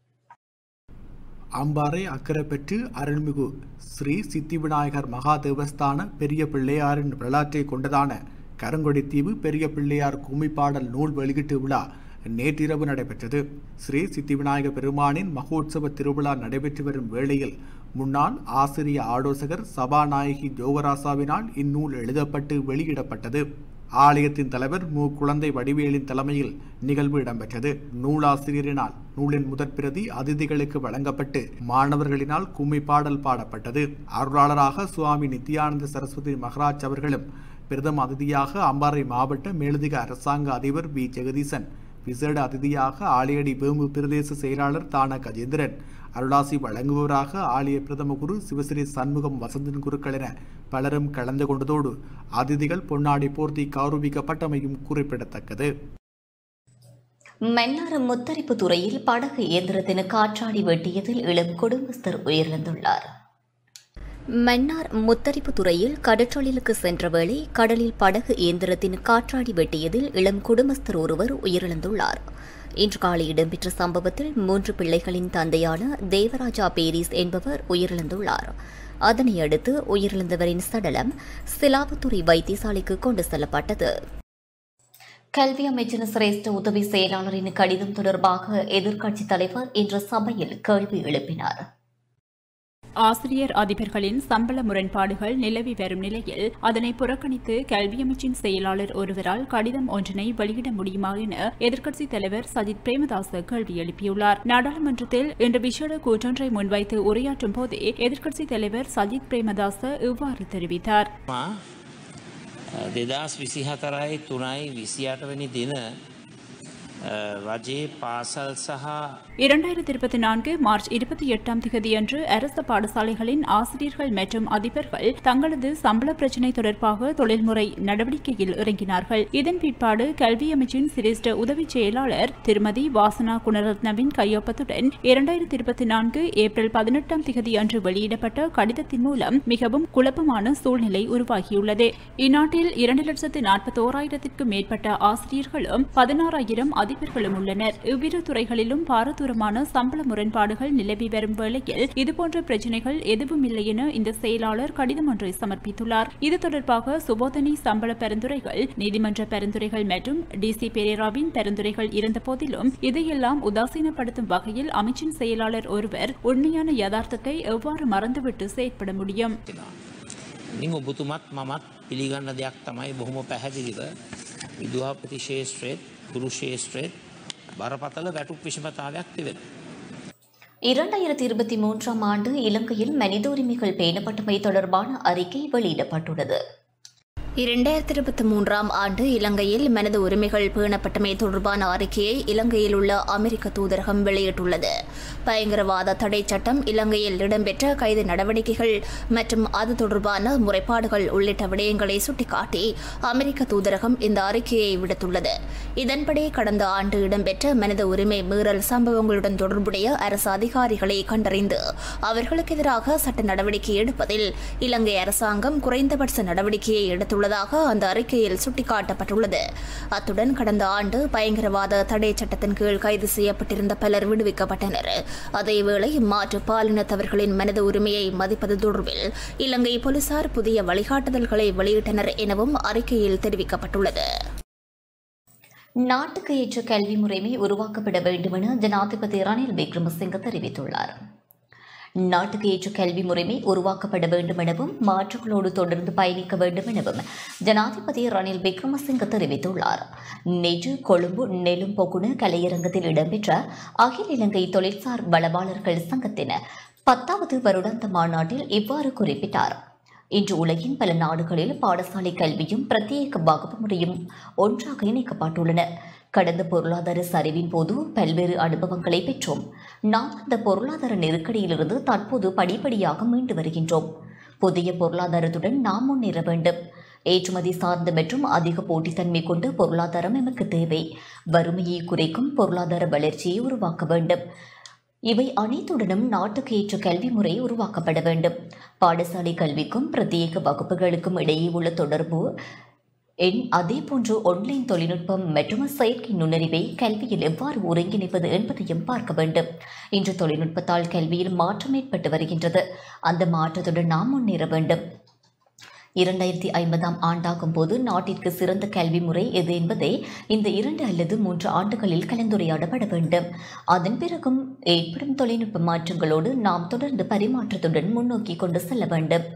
அம்பாறை அக்கரைப்பற்று அருள்மிகு ஸ்ரீ சித்தி விநாயகர் மகா தேவஸ்தான பெரிய பிள்ளையாரின் வரலாற்றை கொண்டதான கருங்கொடித்தீவு பெரிய பிள்ளையார் கும்மிப்பாடல் நூல் வெளியீட்டு விழா நேற்றிரவு நடைபெற்றது. ஸ்ரீ சித்தி விநாயகர் பெருமானின் மகோற்சவ திருவிழா நடைபெற்று வரும் வேளையில் முன்னாள் ஆசிரிய ஆலோசகர் சபாநாயகி ஜோகராசாவினால் இந்நூல் எழுதப்பட்டு வெளியிடப்பட்டது. ஆலயத்தின் தலைவர் மு குழந்தை வடிவேலின் தலைமையில் நிகழ்வு இடம்பெற்றது. நூலாசிரியரினால் நூலின் முதற் பிரதி அதிதிகளுக்கு வழங்கப்பட்டு மாணவர்களினால் கும்மி பாடல் பாடப்பட்டது. அருளாளராக சுவாமி நித்யானந்த சரஸ்வதி மகராஜ் அவர்களும், பிரதம அதிதியாக அம்பாறை மாவட்ட மேலதிக அரசாங்க அதிபர் வி ஜெகதீசன், விசேட அதிதியாக ஆலையடி வேம்பு பிரதேச செயலாளர் தான கஜேந்திரன், அருளாசி வழங்குபவராக ஆலய பிரதம குரு சிவஸ்ரீ சண்முகம் வசந்தன் குருக்கள் என பலரும் கலந்து கொண்டதோடு அதிதிகள் பொன்னாடி போர்த்தி கௌரவிக்கப்பட்டமையும் குறிப்பிடத்தக்கது. மன்னார் முத்தரிப்பு துறையில் படகு இயந்திரத்தின் காற்றாடி வெட்டியதில் இளம் குடும்பஸ்தர் உயிரிழந்துள்ளார். மன்னார் முத்தரிப்பு துறையில் கடற்றொழிலுக்கு சென்ற வேளை கடலில் படகு இயந்திரத்தின் காற்றாடி வெட்டியதில் இளம் குடும்பஸ்தர் ஒருவர் உயிரிழந்துள்ளார். இன்று காலை இடம்பெற்ற சம்பவத்தில் மூன்று பிள்ளைகளின் தந்தையான தேவராஜா பேரிஸ் என்பவர் உயிரிழந்துள்ளார். அதனையடுத்து உயிரிழந்தவரின் சடலம் சிலாபத்துறை வைத்தியசாலைக்கு கொண்டு செல்லப்பட்டது. கல்வி அமைச்சர் சிரேஷ்ட உதவி செயலாளரின் கடிதம் தொடர்பாக எதிர்க்கட்சித் தலைவர் இன்று சபையில் கேள்வி எழுப்பினார். ஆசிரியர் அதிபர்களின் சம்பள முரண்பாடுகள் நிலவி வரும் நிலையில் அதனை புறக்கணித்து கல்வி அமைச்சின் செயலாளர் ஒருவரால் கடிதம் ஒன்றினை வெளியிட முடியுமா என எதிர்க்கட்சித் தலைவர் சஜித் பிரேமதாச கேள்வி எழுப்பியுள்ளார். நாடாளுமன்றத்தில் இன்று விசேட கூற்றொன்றை முன்வைத்து உரையாற்றும் போதே எதிர்க்கட்சித் தலைவர் சஜித் பிரேமதாச இவ்வாறு தெரிவித்தார். දෙදස් විසිහතරයි තුනයි විසියාට වැනි දින රජයේ පාසල් සහ இரண்டாயிரத்தி இருபத்தி நான்கு மார்ச் இருபத்தி எட்டாம் திகதியன்று அரசு பாடசாலைகளின் ஆசிரியர்கள் மற்றும் அதிபர்கள் தங்களது சம்பள பிரச்சினை தொடர்பாக தொழில்முறை நடவடிக்கையில் இறங்கினார்கள். இதன் பிற்பாடு கல்வி அமைச்சின் சிரேஷ்ட உதவி செயலாளர் திருமதி வாசனா குணரத்னவின் கையொப்பத்துடன் இரண்டாயிரத்தி இருபத்தி நான்கு ஏப்ரல் பதினெட்டாம் திகதி அன்று வெளியிடப்பட்ட கடிதத்தின் மூலம் மிகவும் குழப்பமான சூழ்நிலை உருவாகியுள்ளது. இந்நாட்டில் இரண்டு லட்சத்து நாற்பத்தி ஓராயிரத்திற்கும் மேற்பட்ட ஆசிரியர்களும் பதினாறாயிரம் அதிபர்களும் உள்ளனர். இவ்விரு துறைகளிலும் பாரதூரமான சம்பள முரண்பாடுகள் நிலவி வரும் வேளையில் இதுபோன்ற பிரச்சினைகள் எதுவும் இல்லை என இந்த செயலாளர் கடிதம் ஒன்றை சமர்ப்பித்துள்ளார். இது தொடர்பாக சுபோதனி சம்பள பரிந்துரைகள், நீதிமன்ற பரிந்துரைகள் மற்றும் டிசி பெரேராவின் பரிந்துரைகள் இருந்த போதிலும் இதையெல்லாம் உதாசீனப்படுத்தும் வகையில் அமைச்சின் செயலாளர் ஒருவர் உண்மையான யதார்த்தத்தை எவ்வாறு மறந்துவிட்டு செயற்பட முடியும்? ඉතින් ඔබතුමත් මමත් පිළිගන්න දෙයක් තමයි බොහොම පැහැදිලිව විදුහල්පති ශේෂ්ත්‍රයේත් ගුරු ශේෂ්ත්‍රයේත් බරපතල ගැටුම් විෂමතාවයක් තිබෙනවා. இரண்டாயிரத்தி இருபத்தி மூன்றாம் ஆண்டு இலங்கையில் மனித உரிமைகள் பேணப்பட்டமை தொடர்பான அறிக்கை வெளியிடப்பட்டுள்ளது. இரண்டாயிரத்தி இருபத்தி மூன்றாம் ஆண்டு இலங்கையில் மனித உரிமைகள் பேணப்பட்டமை தொடர்பான அறிக்கையை இலங்கையில் உள்ள அமெரிக்க தூதரகம் வெளியிட்டுள்ளது. பயங்கரவாத தடை சட்டம், இலங்கையில் இடம்பெற்ற கைது நடவடிக்கைகள் மற்றும் அது தொடர்பான முறைப்பாடுகள் உள்ளிட்ட விடயங்களை சுட்டிக்காட்டி அமெரிக்க தூதரகம் இந்த அறிக்கையை விடுத்துள்ளது. இதன்படி கடந்த ஆண்டு இடம்பெற்ற மனித உரிமை மீறல் சம்பவங்களுடன் தொடர்புடைய அரசு அதிகாரிகளை கண்டறிந்து அவர்களுக்கு எதிராக சட்ட நடவடிக்கை எடுப்பதில் இலங்கை அரசாங்கம் குறைந்தபட்ச நடவடிக்கையை எடுத்துள்ளது அந்த அறிக்கையில் சுட்டிக்காட்டப்பட்டுள்ளது. அத்துடன் கடந்த ஆண்டு பயங்கரவாத தடை சட்டத்தின் கீழ் கைது செய்யப்பட்டிருந்த பலர் விடுவிக்கப்பட்டனர். அதேவேளை மாற்று பாலினத்தவர்களின் மனித உரிமையை மதிப்பது தொடர்பில் இலங்கை போலீசார் புதிய வழிகாட்டுதல்களை வெளியிட்டனர் எனவும் அறிக்கையில் தெரிவிக்கப்பட்டுள்ளது. நாட்டுக்கு ஏற்ற கல்வி முறைமை உருவாக்கப்பட வேண்டும் என ஜனாதிபதி ரணில் விக்ரமசிங்க தெரிவித்துள்ளார். நாட்டுக்கு ஏற்ற கல்வி முறைமை உருவாக்கப்பட வேண்டும் எனவும் மாற்றங்களோடு தொடர்ந்து பயணிக்க வேண்டும் எனவும் ஜனாதிபதி ரணில் விக்ரமசிங்க தெரிவித்துள்ளார். நேற்று கொழும்பு நெலும்பொகுண கலையரங்கத்தில் இடம்பெற்ற அகில இலங்கை தொழிற்சார் வளவாளர்கள் சங்கத்தின் பத்தாவது வருடாந்த மாநாட்டில் இவ்வாறு குறிப்பிட்டார். இன்று உலகின் பல நாடுகளில் பாடசாலை கல்வியும் பிரத்யேக வகுப்பு முறையும் ஒன்றாக இணைக்கப்பட்டுள்ளன. கடந்த பொருளாதார சரிவின் போது பல்வேறு அனுபவங்களை பெற்றோம். நாம் அந்த பொருளாதார நெருக்கடியிலிருந்து தற்போது படிப்படியாக மீண்டு வருகின்றோம். புதிய பொருளாதாரத்துடன் நாம் முன்னேற வேண்டும். ஏற்றுமதி சார்ந்த மற்றும் அதிக போட்டித்தன்மை கொண்ட பொருளாதாரம் எமக்கு தேவை. வறுமையை குறைக்கும் பொருளாதார வளர்ச்சியை உருவாக்க வேண்டும். இவை அனைத்துடனும் நாட்டுக்கு ஏற்ற கல்வி முறை உருவாக்கப்பட வேண்டும். பாடசாலை கல்விக்கும் பிரத்யேக வகுப்புகளுக்கும் இடையே உள்ள தொடர்பு எண் அதேபோன்று ஆன்லைன் தொழில்நுட்பம் மற்றும் செயற்கை நுண்ணறிவை கல்வியில் எவ்வாறு ஒருங்கிணைப்பது என்பதையும் பார்க்க வேண்டும். இன்று தொழில்நுட்பத்தால் கல்வியில் மாற்றம் ஏற்பட்டு வருகின்றது. அந்த மாற்றத்துடன் நாம் முன்னேற வேண்டும். இரண்டாயிரத்தி ஐம்பதாம் ஆண்டாகும் போது நாட்டிற்கு சிறந்த கல்வி முறை எது என்பதை இந்த இரண்டு அல்லது மூன்று ஆண்டுகளில் கலந்துரையாடப்பட வேண்டும். அதன் பிறகும் ஏற்படும் தொழில்நுட்ப மாற்றங்களோடு நாம் தொடர்ந்து பரிமாற்றத்துடன் முன்னோக்கி கொண்டு செல்ல வேண்டும்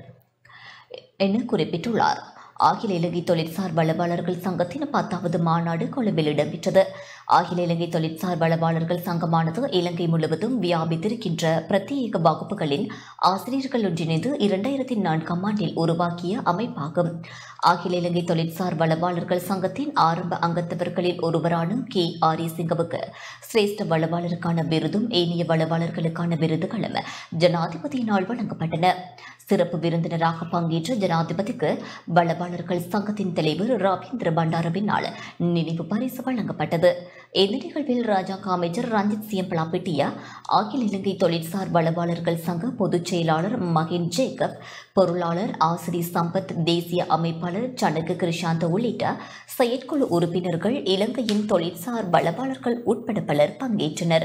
என குறிப்பிட்டுள்ளார். அகில இலங்கை தொழிற்சார் வளவாளர்கள் சங்கத்தின் பத்தாவது மாநாடு கொழும்பில் இடம்பெற்றது. அகில இலங்கை தொழிற்சார் வளவாளர்கள் சங்கமானது இலங்கை முழுவதும் வியாபித்திருக்கின்ற பிரத்யேக வகுப்புகளின் ஆசிரியர்கள் ஒன்றிணைந்து இரண்டாயிரத்தி நான்காம் ஆண்டில் உருவாக்கிய அமைப்பாகும். அகில இலங்கை தொழிற்சார் வளவாளர்கள் சங்கத்தின் ஆரம்ப அங்கத்தவர்களில் ஒருவரான கே ஆர் இ சிங்கவுக்கு சிரேஷ்ட வளவாளருக்கான விருதும் ஏனைய வளவாளர்களுக்கான விருதுகளும் ஜனாதிபதியினால் வழங்கப்பட்டன. சிறப்பு விருந்தினராக பங்கேற்ற ஜனாதிபதிக்கு வளவாளர்கள் சங்கத்தின் தலைவர் ராபேந்திர பண்டாரவினால் நினைவு பரிசு வழங்கப்பட்டது. இந்த நிகழ்வில் ராஜாங்க அமைச்சர் ரஞ்சித் சியம்பலாப்பிட்டியா, அகில இலங்கை தொழிற்சார் வளவாளர்கள் சங்க பொதுச் செயலாளர் மகேன் ஜேக்கப், பொருளாளர் ஆசிரி சம்பத், தேசிய அமைப்பாளர் சனக கிருஷாந்த உள்ளிட்ட செயற்குழு உறுப்பினர்கள், இலங்கையின் தொழிற்சார் வளவாளர்கள் உட்பட பலர் பங்கேற்றனர்.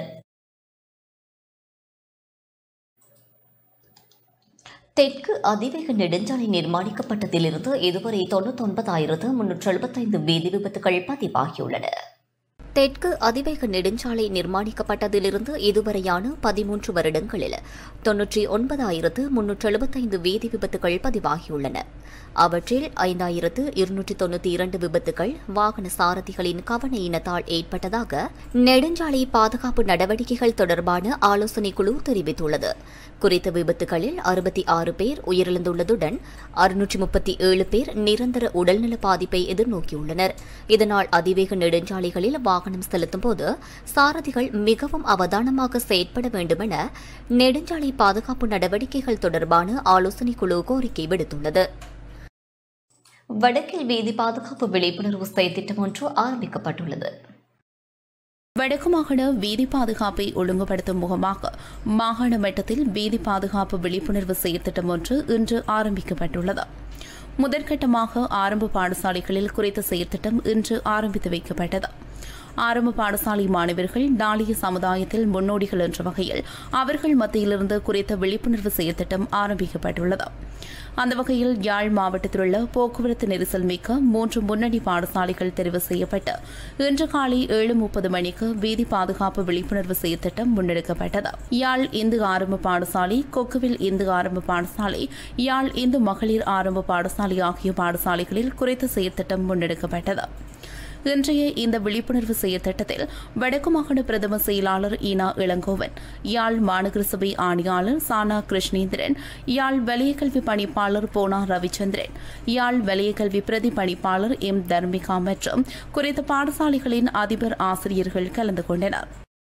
தெற்கு அதிவேக நெடுஞ்சாலை நிர்மாணிக்கப்பட்டதிலிருந்து இதுவரை தொன்னூற்றி ஒன்பதாயிரத்து முன்னூற்று எழுபத்தைந்து வீதி விபத்துகள் பதிவாகியுள்ளன. தெற்கு அதிவேக நெடுஞ்சாலை நிர்மாணிக்கப்பட்டதிலிருந்து இதுவரையான பதிமூன்று வருடங்களில் தொன்னூற்றி ஒன்பதாயிரத்து முன்னூற்று எழுபத்தைந்து வீதி விபத்துகள் பதிவாகியுள்ளன. அவற்றில் ஐந்தாயிரத்து இருநூற்றி தொன்னூற்றி இரண்டு விபத்துகள் வாகன சாரதிகளின் கவன ஈனத்தால் ஏற்பட்டதாக நெடுஞ்சாலை பாதுகாப்பு நடவடிக்கைகள் தொடர்பான ஆலோசனை குழு தெரிவித்துள்ளது. குறித்த விபத்துகளில் அறுபத்தி ஆறு பேர் உயிரிழந்துள்ளதுடன் அறுநூற்றி முப்பத்தி ஏழு பேர் நிரந்தர உடல்நல பாதிப்பை எதிர்நோக்கியுள்ளனர். இதனால் அதிவேக நெடுஞ்சாலைகளில் வாகன வாகனம் செலுத்தும் போது சாரதிகள் மிகவும் அவதானமாக செயற்பட வேண்டும் என நெடுஞ்சாலை பாதுகாப்பு நடவடிக்கைகள் தொடர்பான ஆலோசனைக் குழு கோரிக்கை விடுத்துள்ளது. வடக்கில் வீதி பாதுகாப்பு விழிப்புணர்வு செயற்திட்டம் ஒன்று ஆரம்பிக்கப்பட்டுள்ளது. வடக்கு மாகாண வீதி பாதுகாப்பை ஒழுங்குபடுத்தும் முகமாக மாகாண மட்டத்தில் வீதி பாதுகாப்பு விழிப்புணர்வு செயற்திட்டம் ஒன்று இன்று ஆரம்பிக்கப்பட்டுள்ளது. முதற்கட்டமாக ஆரம்ப பாடசாலைகளில் குறித்த செயற்திட்டம் இன்று ஆரம்பித்து வைக்கப்பட்டது. ஆரம்ப பாடசாலை மாணவர்கள் நாளைய சமுதாயத்தில் முன்னோடிகள் என்ற வகையில் அவர்கள் மத்தியிலிருந்து குறித்த விழிப்புணர்வு செயற்திட்டம் ஆரம்பிக்கப்பட்டுள்ளது. அந்த வகையில் யாழ் மாவட்டத்திலுள்ள போக்குவரத்து நெரிசல் மிக்க மூன்று முன்னணி பாடசாலைகள் தெரிவு செய்யப்பட்டு இன்று காலை ஏழு முப்பது மணிக்கு வீதி பாதுகாப்பு விழிப்புணர்வு செயற்திட்டம் முன்னெடுக்கப்பட்டது. யாழ் இந்து ஆரம்ப பாடசாலை, கொக்குவில் இந்து ஆரம்ப பாடசாலை, யாழ் இந்து மகளிர் ஆரம்ப பாடசாலை ஆகிய பாடசாலைகளில் குறித்த செயற்திட்டம் முன்னெடுக்கப்பட்டது. இன்றைய இந்த விழிப்புணர்வு செயற்திட்டத்தில் வடக்கு மாகாண பிரதம செயலாளர் ஈனா இளங்கோவன், யாழ் மாநகர சபை ஆணையாளர் சானா கிருஷ்ணேந்திரன், யாழ் வலயக்கல்வி பணிப்பாளர் போனா ரவிச்சந்திரன், யாழ் வலயக்கல்வி பிரதி பணிப்பாளர் எம் தர்மிகா மற்றும் குறித்த பாடசாலைகளின் அதிபர் ஆசிரியர்கள் கலந்து கொண்டனர்.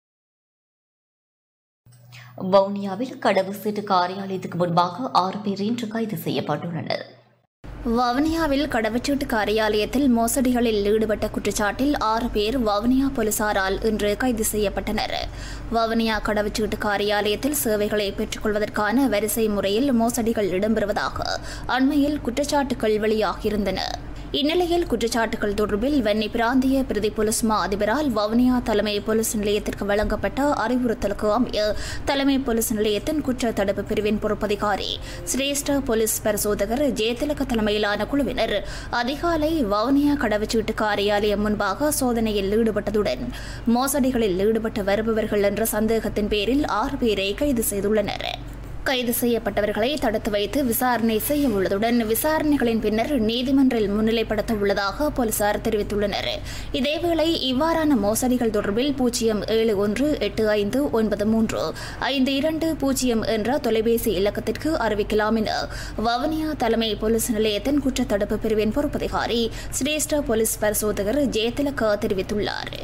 வவுனியாவில் கடவுச்சீட்டு காரியாலயத்துக்கு முன்பாக ஆறு பேர் இன்று கைது செய்யப்பட்டுள்ளனர். வவுனியாவில் கடவுச்சீட்டு காரியாலயத்தில் மோசடிகளில் ஈடுபட்ட குற்றச்சாட்டில் ஆறு பேர் வவுனியா போலீசாரால் இன்று கைது செய்யப்பட்டனர். வவுனியா கடவுச்சீட்டு காரியாலயத்தில் சேவைகளை பெற்றுக்கொள்வதற்கான வரிசை முறையில் மோசடிகள் இடம்பெறுவதாக அண்மையில் குற்றச்சாட்டுகள் வெளியாகியிருந்தன. இந்நிலையில் குற்றச்சாட்டுகள் தொடர்பில் வன்னி பிராந்திய பிரதி போலீஸ் மா அதிபரால் வவுனியா தலைமை போலீஸ் நிலையத்திற்கு வழங்கப்பட்ட அறிவுறுத்தலுக்கு அமைய தலைமை போலீஸ் நிலையத்தின் குற்ற தடுப்பு பிரிவின் பொறுப்பதிகாரி சிரேஷ்ட போலீஸ் பரிசோதகர் ஜெயதிலக தலைமையிலான குழுவினர் அதிகாலை வவுனியா கடவுச்சீட்டு காரியாலயம் முன்பாக சோதனையில் ஈடுபட்டதுடன் மோசடிகளில் ஈடுபட்டு வருபவர்கள் என்ற சந்தேகத்தின் பேரில் ஆறு பேரை கைது செய்துள்ளனர். கைது செய்யப்பட்டவர்களை தடுத்து வைத்து விசாரணை செய்ய உள்ளதுடன் விசாரணைகளின் பின்னர் நீதிமன்றில் முன்னிலைப்படுத்த உள்ளதாக போலீசார் தெரிவித்துள்ளனர். இதேவேளை இவ்வாறான மோசடிகள் தொடர்பில் பூஜ்ஜியம் ஏழு ஒன்று எட்டு ஐந்து ஒன்பது மூன்று ஐந்து இரண்டு பூஜ்ஜியம் என்ற தொலைபேசி இலக்கத்திற்கு அறிவிக்கலாம் என வவுனியா தலைமை போலீஸ் நிலையத்தின் குற்றத்தடுப்பு பிரிவின் பொறுப்பதிகாரி சிரேஷ்ட போலீஸ் பரிசோதகர் ஜெயதிலக தெரிவித்துள்ளார்.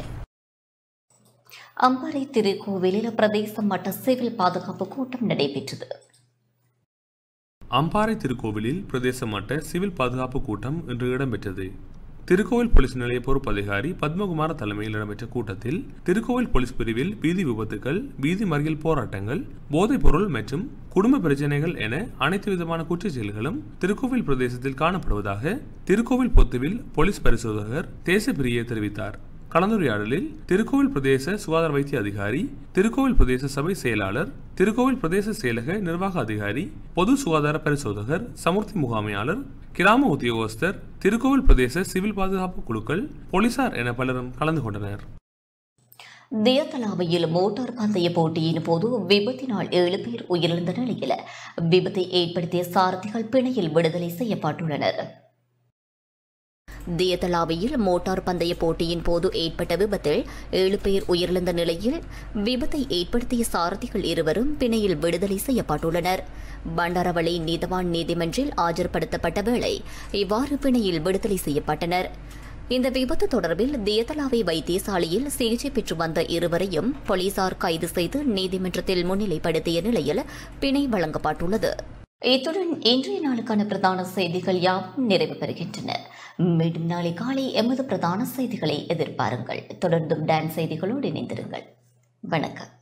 அம்பாறை திருக்கோவிலில் பிரதேச மட்ட சிவில் பாதுகாப்பு கூட்டம் நடைபெற்றது. அம்பாறை திருக்கோவிலில் பிரதேச மட்ட சிவில் பாதுகாப்பு கூட்டம் இன்று இடம்பெற்றது. திருக்கோவில் போலீஸ் நிலைய பொறுப்பு அதிகாரி பத்மகுமார் தலைமையில் இடம்பெற்ற கூட்டத்தில் திருக்கோவில் போலீஸ் பிரிவில் வீதி விபத்துகள், வீதி மறியல் போராட்டங்கள், போதைப் பொருள் மற்றும் குடும்ப பிரச்சினைகள் என அனைத்து விதமான குற்றச் செயல்களும் திருக்கோவில் பிரதேசத்தில் காணப்படுவதாக திருக்கோவில் பொத்துவில் போலீஸ் பரிசோதகர் தேசப்பிரிய தெரிவித்தார். கலந்துரையாடலில் திருக்கோவில் பிரதேச சுகாதார வைத்திய அதிகாரி, திருக்கோவில் பிரதேச சபை செயலாளர், திருக்கோவில் பிரதேச செயலக நிர்வாக அதிகாரி, பொது சுகாதார பரிசோதகர், சமுர்த்தி முகாமையாளர், கிராம உத்தியோகஸ்தர், திருக்கோவில் பிரதேச சிவில் பாதுகாப்பு குழுக்கள், போலீசார் என பலரும் கலந்து கொண்டனர். தியத்தலாவையில் மோட்டார் பந்தய போட்டியின் போது விபத்தினால் ஏழு பேர் உயிரிழந்த நிலையில் விபத்தை ஏற்படுத்திய சாரதிகள் பிணையில் விடுதலை செய்யப்பட்டுள்ளனர். தியத்தலாவையில் மோட்டார் பந்தய போட்டியின் போது ஏற்பட்ட விபத்தில் ஏழு பேர் உயிரிழந்த நிலையில் விபத்தை ஏற்படுத்திய சாரதிகள் இருவரும் பிணையில் விடுதலை செய்யப்பட்டுள்ளனர். பண்டாரவளை நீதவான் நீதிமன்றில் ஆஜர்படுத்தப்பட்ட வேளை இவ்வாறு பிணையில் விடுதலை செய்யப்பட்டனர். இந்த விபத்து தொடர்பில் தியத்தலாவை வைத்தியசாலையில் சிகிச்சை பெற்று வந்த இருவரையும் போலீசார் கைது செய்து நீதிமன்றத்தில் முன்னிலைப்படுத்திய நிலையில் பிணை வழங்கப்பட்டுள்ளது. இத்துடன் இன்றைய நாளுக்கான பிரதான செய்திகள் யாவும் நிறைவு பெறுகின்றன. மீண்டும் நாளை காலை எமது பிரதான செய்திகளை எதிர்பாருங்கள். தொடர்ந்தும் டான்ஸ் செய்திகளோடு இணைந்திருங்கள். வணக்கம்.